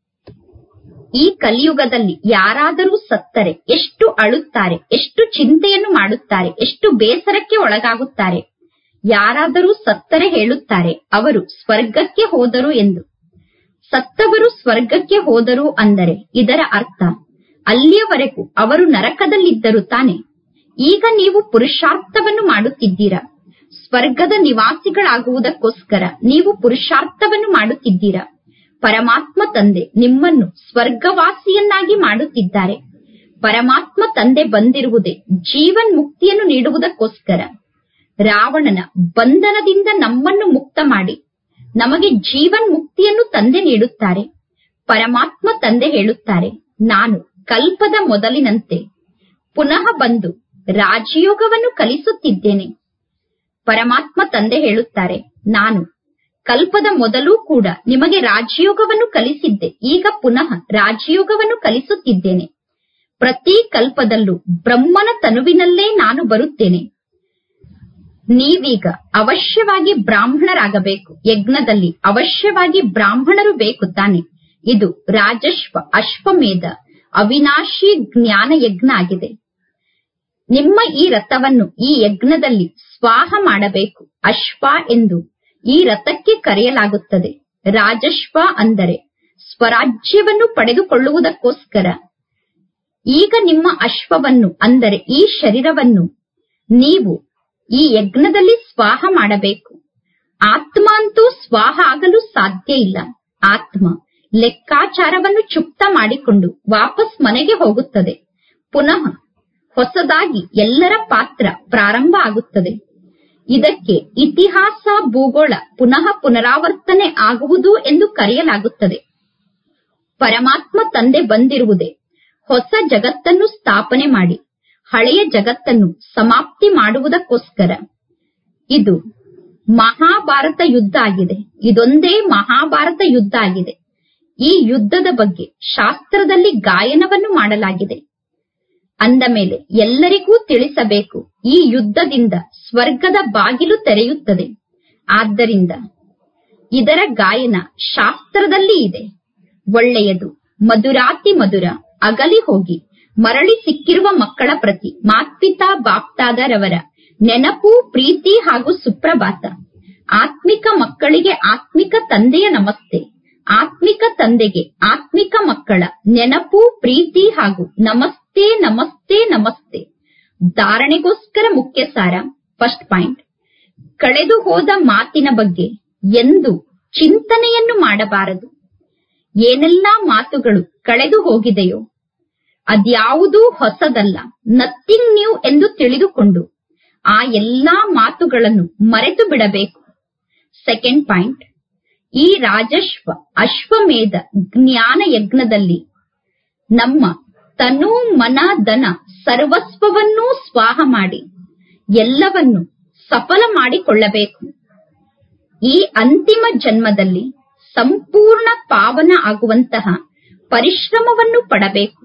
ಈ ಕಲಿಯುಗದಲ್ಲಿ ಯಾರಾದರೂ ಸತ್ತರೆ ಎಷ್ಟು ಅಳುತ್ತಾರೆ, ಎಷ್ಟು ಚಿಂತೆಯನ್ನು ಮಾಡುತ್ತಾರೆ, ಎಷ್ಟು ಬೇಸರಕ್ಕೆ ಒಳಗಾಗುತ್ತಾರೆ. ಯಾರಾದರೂ ಸತ್ತರೆ ಹೇಳುತ್ತಾರೆ ಅವರು ಸ್ವರ್ಗಕ್ಕೆ ಹೋದರು ಎಂದು. ಸತ್ತವರು ಸ್ವರ್ಗಕ್ಕೆ ಹೋದರು ಅಂದರೆ ಇದರ ಅರ್ಥ ಅಲ್ಲಿಯವರೆಗೂ ಅವರು ನರಕದಲ್ಲಿದ್ದರು ತಾನೆ. ಈಗ ನೀವು ಪುರುಷಾರ್ಥವನ್ನು ಮಾಡುತ್ತಿದ್ದೀರಾ. ಸ್ವರ್ಗದ ನಿವಾಸಿಗಳಾಗುವುದಕ್ಕೋಸ್ಕರ ನೀವು ಪುರುಷಾರ್ಥವನ್ನು ಮಾಡುತ್ತಿದ್ದೀರಾ. ಪರಮಾತ್ಮ ತಂದೆ ನಿಮ್ಮನ್ನು ಸ್ವರ್ಗವಾಸಿಯನ್ನಾಗಿ ಮಾಡುತ್ತಿದ್ದಾರೆ. ಪರಮಾತ್ಮ ತಂದೆ ಬಂದಿರುವುದೇ ಜೀವನ್ ಮುಕ್ತಿಯನ್ನು ನೀಡುವುದಕ್ಕೋಸ್ಕರ. ರಾವಣನ ಬಂಧನದಿಂದ ನಮ್ಮನ್ನು ಮುಕ್ತ ಮಾಡಿ ನಮಗೆ ಜೀವನ್ ಮುಕ್ತಿಯನ್ನು ತಂದೆ ನೀಡುತ್ತಾರೆ. ಪರಮಾತ್ಮ ತಂದೆ ಹೇಳುತ್ತಾರೆ, ನಾನು ಕಲ್ಪದ ಮೊದಲಿನಂತೆ ಪುನಃ ಬಂದು ರಾಜಯೋಗವನ್ನು ಕಲಿಸುತ್ತಿದ್ದೇನೆ. ಪರಮಾತ್ಮ ತಂದೆ ಹೇಳುತ್ತಾರೆ, ನಾನು ಕಲ್ಪದ ಮೊದಲು ಕೂಡ ನಿಮಗೆ ರಾಜಯೋಗವನ್ನು ಕಲಿಸಿದ್ದೆ, ಈಗ ಪುನಃ ರಾಜಯೋಗವನ್ನು ಕಲಿಸುತ್ತಿದ್ದೇನೆ. ಪ್ರತಿ ಕಲ್ಪದಲ್ಲೂ ಬ್ರಹ್ಮನ ತನುವಿನಲ್ಲೇ ನಾನು ಬರುತ್ತೇನೆ. ನೀವೀಗ ಅವಶ್ಯವಾಗಿ ಬ್ರಾಹ್ಮಣರಾಗಬೇಕು. ಯಜ್ಞದಲ್ಲಿ ಅವಶ್ಯವಾಗಿ ಬ್ರಾಹ್ಮಣರು ಬೇಕು ತಾನೆ. ಇದು ರಾಜಶ್ವ ಅಶ್ವಮೇಧ ಅವಿನಾಶಿ ಜ್ಞಾನ ಯಜ್ಞ ಆಗಿದೆ. ನಿಮ್ಮ ಈ ರಥವನ್ನು ಈ ಯಜ್ಞದಲ್ಲಿ ಸ್ವಾಹ ಮಾಡಬೇಕು. ಅಶ್ವ ಎಂದು ಈ ರಥಕ್ಕೆ ಕರೆಯಲಾಗುತ್ತದೆ. ರಾಜಶ್ವ ಅಂದರೆ ಸ್ವರಾಜ್ಯವನ್ನು ಪಡೆದುಕೊಳ್ಳುವುದಕ್ಕೋಸ್ಕರ ಈಗ ನಿಮ್ಮ ಅಶ್ವವನ್ನು ಅಂದರೆ ಈ ಶರೀರವನ್ನು ನೀವು ಈ ಯಜ್ಞದಲ್ಲಿ ಸ್ವಾಹ ಮಾಡಬೇಕು. ಆತ್ಮ ಅಂತೂ ಸ್ವಾಹ ಆಗಲು ಸಾಧ್ಯ ಇಲ್ಲ. ಆತ್ಮ ಲೆಕ್ಕಾಚಾರವನ್ನು ಚುಕ್ತ ಮಾಡಿಕೊಂಡು ವಾಪಸ್ ಮನೆಗೆ ಹೋಗುತ್ತದೆ. ಪುನಃ ಹೊಸದಾಗಿ ಎಲ್ಲರ ಪಾತ್ರ ಪ್ರಾರಂಭ ಆಗುತ್ತದೆ. ಇದಕ್ಕೆ ಇತಿಹಾಸ ಭೂಗೋಳ ಪುನಃ ಪುನರಾವರ್ತನೆ ಆಗುವುದು ಎಂದು ಕರೆಯಲಾಗುತ್ತದೆ. ಪರಮಾತ್ಮ ತಂದೆ ಬಂದಿರುವುದೇ ಹೊಸ ಜಗತ್ತನ್ನು ಸ್ಥಾಪನೆ ಮಾಡಿ ಹಳೆಯ ಜಗತ್ತನ್ನು ಸಮಾಪ್ತಿ ಮಾಡುವುದಕ್ಕೋಸ್ಕರ. ಇದು ಮಹಾಭಾರತ ಯುದ್ಧ ಆಗಿದೆ. ಇದೊಂದೇ ಮಹಾಭಾರತ ಯುದ್ಧ ಆಗಿದೆ. ಈ ಯುದ್ಧದ ಬಗ್ಗೆ ಶಾಸ್ತ್ರದಲ್ಲಿ ಗಾಯನವನ್ನು ಮಾಡಲಾಗಿದೆ. ಅಂದ ಮೇಲೆ ಎಲ್ಲರಿಗೂ ತಿಳಿಸಬೇಕು, ಈ ಯುದ್ಧದಿಂದ ಸ್ವರ್ಗದ ಬಾಗಿಲು ತೆರೆಯುತ್ತದೆ. ಆದ್ದರಿಂದ ಇದರ ಗಾಯನ ಶಾಸ್ತ್ರದಲ್ಲಿ ಇದೆ. ಒಳ್ಳೆಯದು, ಮಧುರಾತಿ ಮಧುರ. ಅಗಲಿ ಹೋಗಿ ಮರಳಿ ಸಿಕ್ಕಿರುವ ಮಕ್ಕಳ ಪ್ರತಿ ಮಾತ್ಪಿತಾ ಬಾಪ್ತಾದರವರ ನೆನಪು, ಪ್ರೀತಿ ಹಾಗೂ ಸುಪ್ರಭಾತ. ಆತ್ಮಿಕ ಮಕ್ಕಳಿಗೆ ಆತ್ಮಿಕ ತಂದೆಯ ನಮಸ್ತೆ. ಆತ್ಮಿಕ ತಂದೆಗೆ ಆತ್ಮಿಕ ಮಕ್ಕಳ ನೆನಪು, ಪ್ರೀತಿ ಹಾಗೂ ನಮಸ್ತೆ ನಮಸ್ತೆ ನಮಸ್ತೆ. ಧಾರಣೆಗೋಸ್ಕರ ಮುಖ್ಯ ಸಾರ. ಫಸ್ಟ್ ಪಾಯಿಂಟ್, ಕಳೆದು ಹೋದ ಮಾತಿನ ಬಗ್ಗೆ ಎಂದು ಚಿಂತನೆಯನ್ನು ಮಾಡಬಾರದು. ಏನೆಲ್ಲಾ ಮಾತುಗಳು ಕಳೆದು ಹೋಗಿದೆಯೋ ಅದ್ಯಾವುದೂ ಹೊಸದಲ್ಲ, ನಥಿಂಗ್ ನ್ಯೂ ಎಂದು ತಿಳಿದುಕೊಂಡು ಆ ಎಲ್ಲಾ ಮಾತುಗಳನ್ನು ಮರೆತು ಬಿಡಬೇಕು. ಸೆಕೆಂಡ್ ಪಾಯಿಂಟ್, ಈ ರಾಜಶ್ವ ಅಶ್ವಮೇಧ ಜ್ಞಾನ ಯಜ್ಞದಲ್ಲಿ ನಮ್ಮ ತನು ಮನ ಧನ ಸರ್ವಸ್ವವನ್ನೂ ಸ್ವಾಹ ಮಾಡಿ ಎಲ್ಲವನ್ನು ಸಫಲ ಮಾಡಿಕೊಳ್ಳಬೇಕು. ಈ ಅಂತಿಮ ಜನ್ಮದಲ್ಲಿ ಸಂಪೂರ್ಣ ಪಾವನ ಆಗುವಂತಹ ಪರಿಶ್ರಮವನ್ನು ಪಡಬೇಕು.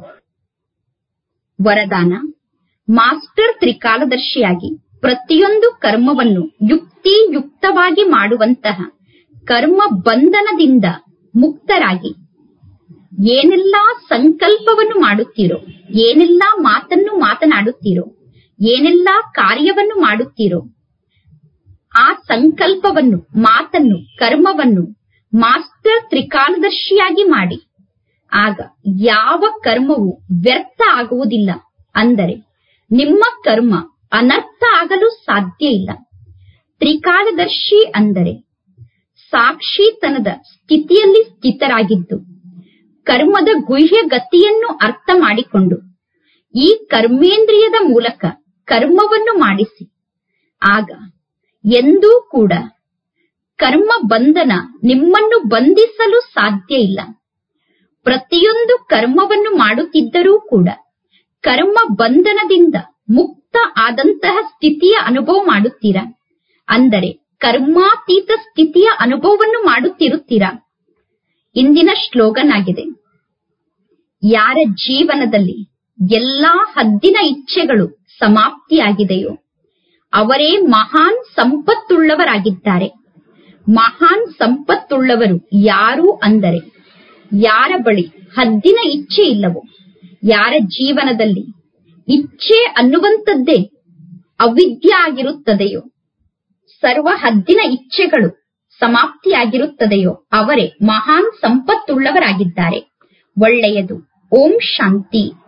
ವರದಾನ: ಮಾಸ್ಟರ್ ತ್ರಿಕಾಲದರ್ಶಿಯಾಗಿ ಪ್ರತಿಯೊಂದು ಕರ್ಮವನ್ನು ಯುಕ್ತಿಯುಕ್ತವಾಗಿ ಮಾಡುವಂತಹ ಕರ್ಮ ಬಂಧನದಿಂದ ಮುಕ್ತರಾಗಿ ಏನೆಲ್ಲಾ ಸಂಕಲ್ಪವನ್ನು ಮಾಡುತ್ತೀರೋ, ಏನೆಲ್ಲಾ ಮಾತನ್ನು ಮಾತನಾಡುತ್ತೀರೋ, ಏನೆಲ್ಲಾ ಕಾರ್ಯವನ್ನು ಮಾಡುತ್ತೀರೋ ಆ ಸಂಕಲ್ಪವನ್ನು, ಮಾತನ್ನು, ಕರ್ಮವನ್ನು ಮಾಸ್ಟರ್ ತ್ರಿಕಾಲದರ್ಶಿಯಾಗಿ ಮಾಡಿ. ಆಗ ಯಾವ ಕರ್ಮವೂ ವ್ಯರ್ಥ ಆಗುವುದಿಲ್ಲ. ಅಂದರೆ ನಿಮ್ಮ ಕರ್ಮ ಅನರ್ಥ ಆಗಲು ಸಾಧ್ಯ ಇಲ್ಲ. ತ್ರಿಕಾಲದರ್ಶಿ ಅಂದರೆ ಸಾಕ್ಷಿತನದ ಸ್ಥಿತಿಯಲ್ಲಿ ಸ್ಥಿತರಾಗಿದ್ದು ಕರ್ಮದ ಗುಹ್ಯ ಗತಿಯನ್ನು ಅರ್ಥ ಮಾಡಿಕೊಂಡು ಈ ಕರ್ಮೇಂದ್ರಿಯದ ಮೂಲಕ ಕರ್ಮವನ್ನು ಮಾಡಿಸಿ. ಆಗ ಎಂದೂ ಕೂಡ ಕರ್ಮ ಬಂಧನ ನಿಮ್ಮನ್ನು ಬಂಧಿಸಲು ಸಾಧ್ಯ ಇಲ್ಲ. ಪ್ರತಿಯೊಂದು ಕರ್ಮವನ್ನು ಮಾಡುತ್ತಿದ್ದರೂ ಕೂಡ ಕರ್ಮ ಬಂಧನದಿಂದ ಮುಕ್ತ ಆದಂತಹ ಸ್ಥಿತಿಯ ಅನುಭವ ಮಾಡುತ್ತೀರಾ? ಅಂದರೆ ಕರ್ಮಾತೀತ ಸ್ಥಿತಿಯ ಅನುಭವವನ್ನು ಮಾಡುತ್ತಿರುತ್ತೀರಾ? ಇಂದಿನ ಶ್ಲೋಗನ್ ಆಗಿದೆ, ಯಾರ ಜೀವನದಲ್ಲಿ ಎಲ್ಲಾ ಹದ್ದಿನ ಇಚ್ಛೆಗಳು ಸಮಾಪ್ತಿಯಾಗಿದೆಯೋ ಅವರೇ ಮಹಾನ್ ಸಂಪತ್ತುಳ್ಳವರಾಗಿದ್ದಾರೆ. ಮಹಾನ್ ಸಂಪತ್ತುಳ್ಳವರು ಯಾರು ಅಂದರೆ ಯಾರ ಬಳಿ ಹದ್ದಿನ ಇಚ್ಛೆ ಇಲ್ಲವೋ, ಯಾರ ಜೀವನದಲ್ಲಿ ಇಚ್ಛೆ ಅನ್ನುವಂಥದ್ದೇ ಅವಿದ್ಯೆ ಆಗಿರುತ್ತದೆಯೋ, ಸರ್ವ ಹದ್ದಿನ ಇಚ್ಛೆಗಳು ಸಮಾಪ್ತಿಯಾಗಿರುತ್ತದೆಯೋ ಅವರೇ ಮಹಾನ್ ಸಂಪತ್ತುಳ್ಳವರಾಗಿದ್ದಾರೆ. ಒಳ್ಳೆಯದು. ಓಂ ಶಾಂತಿ.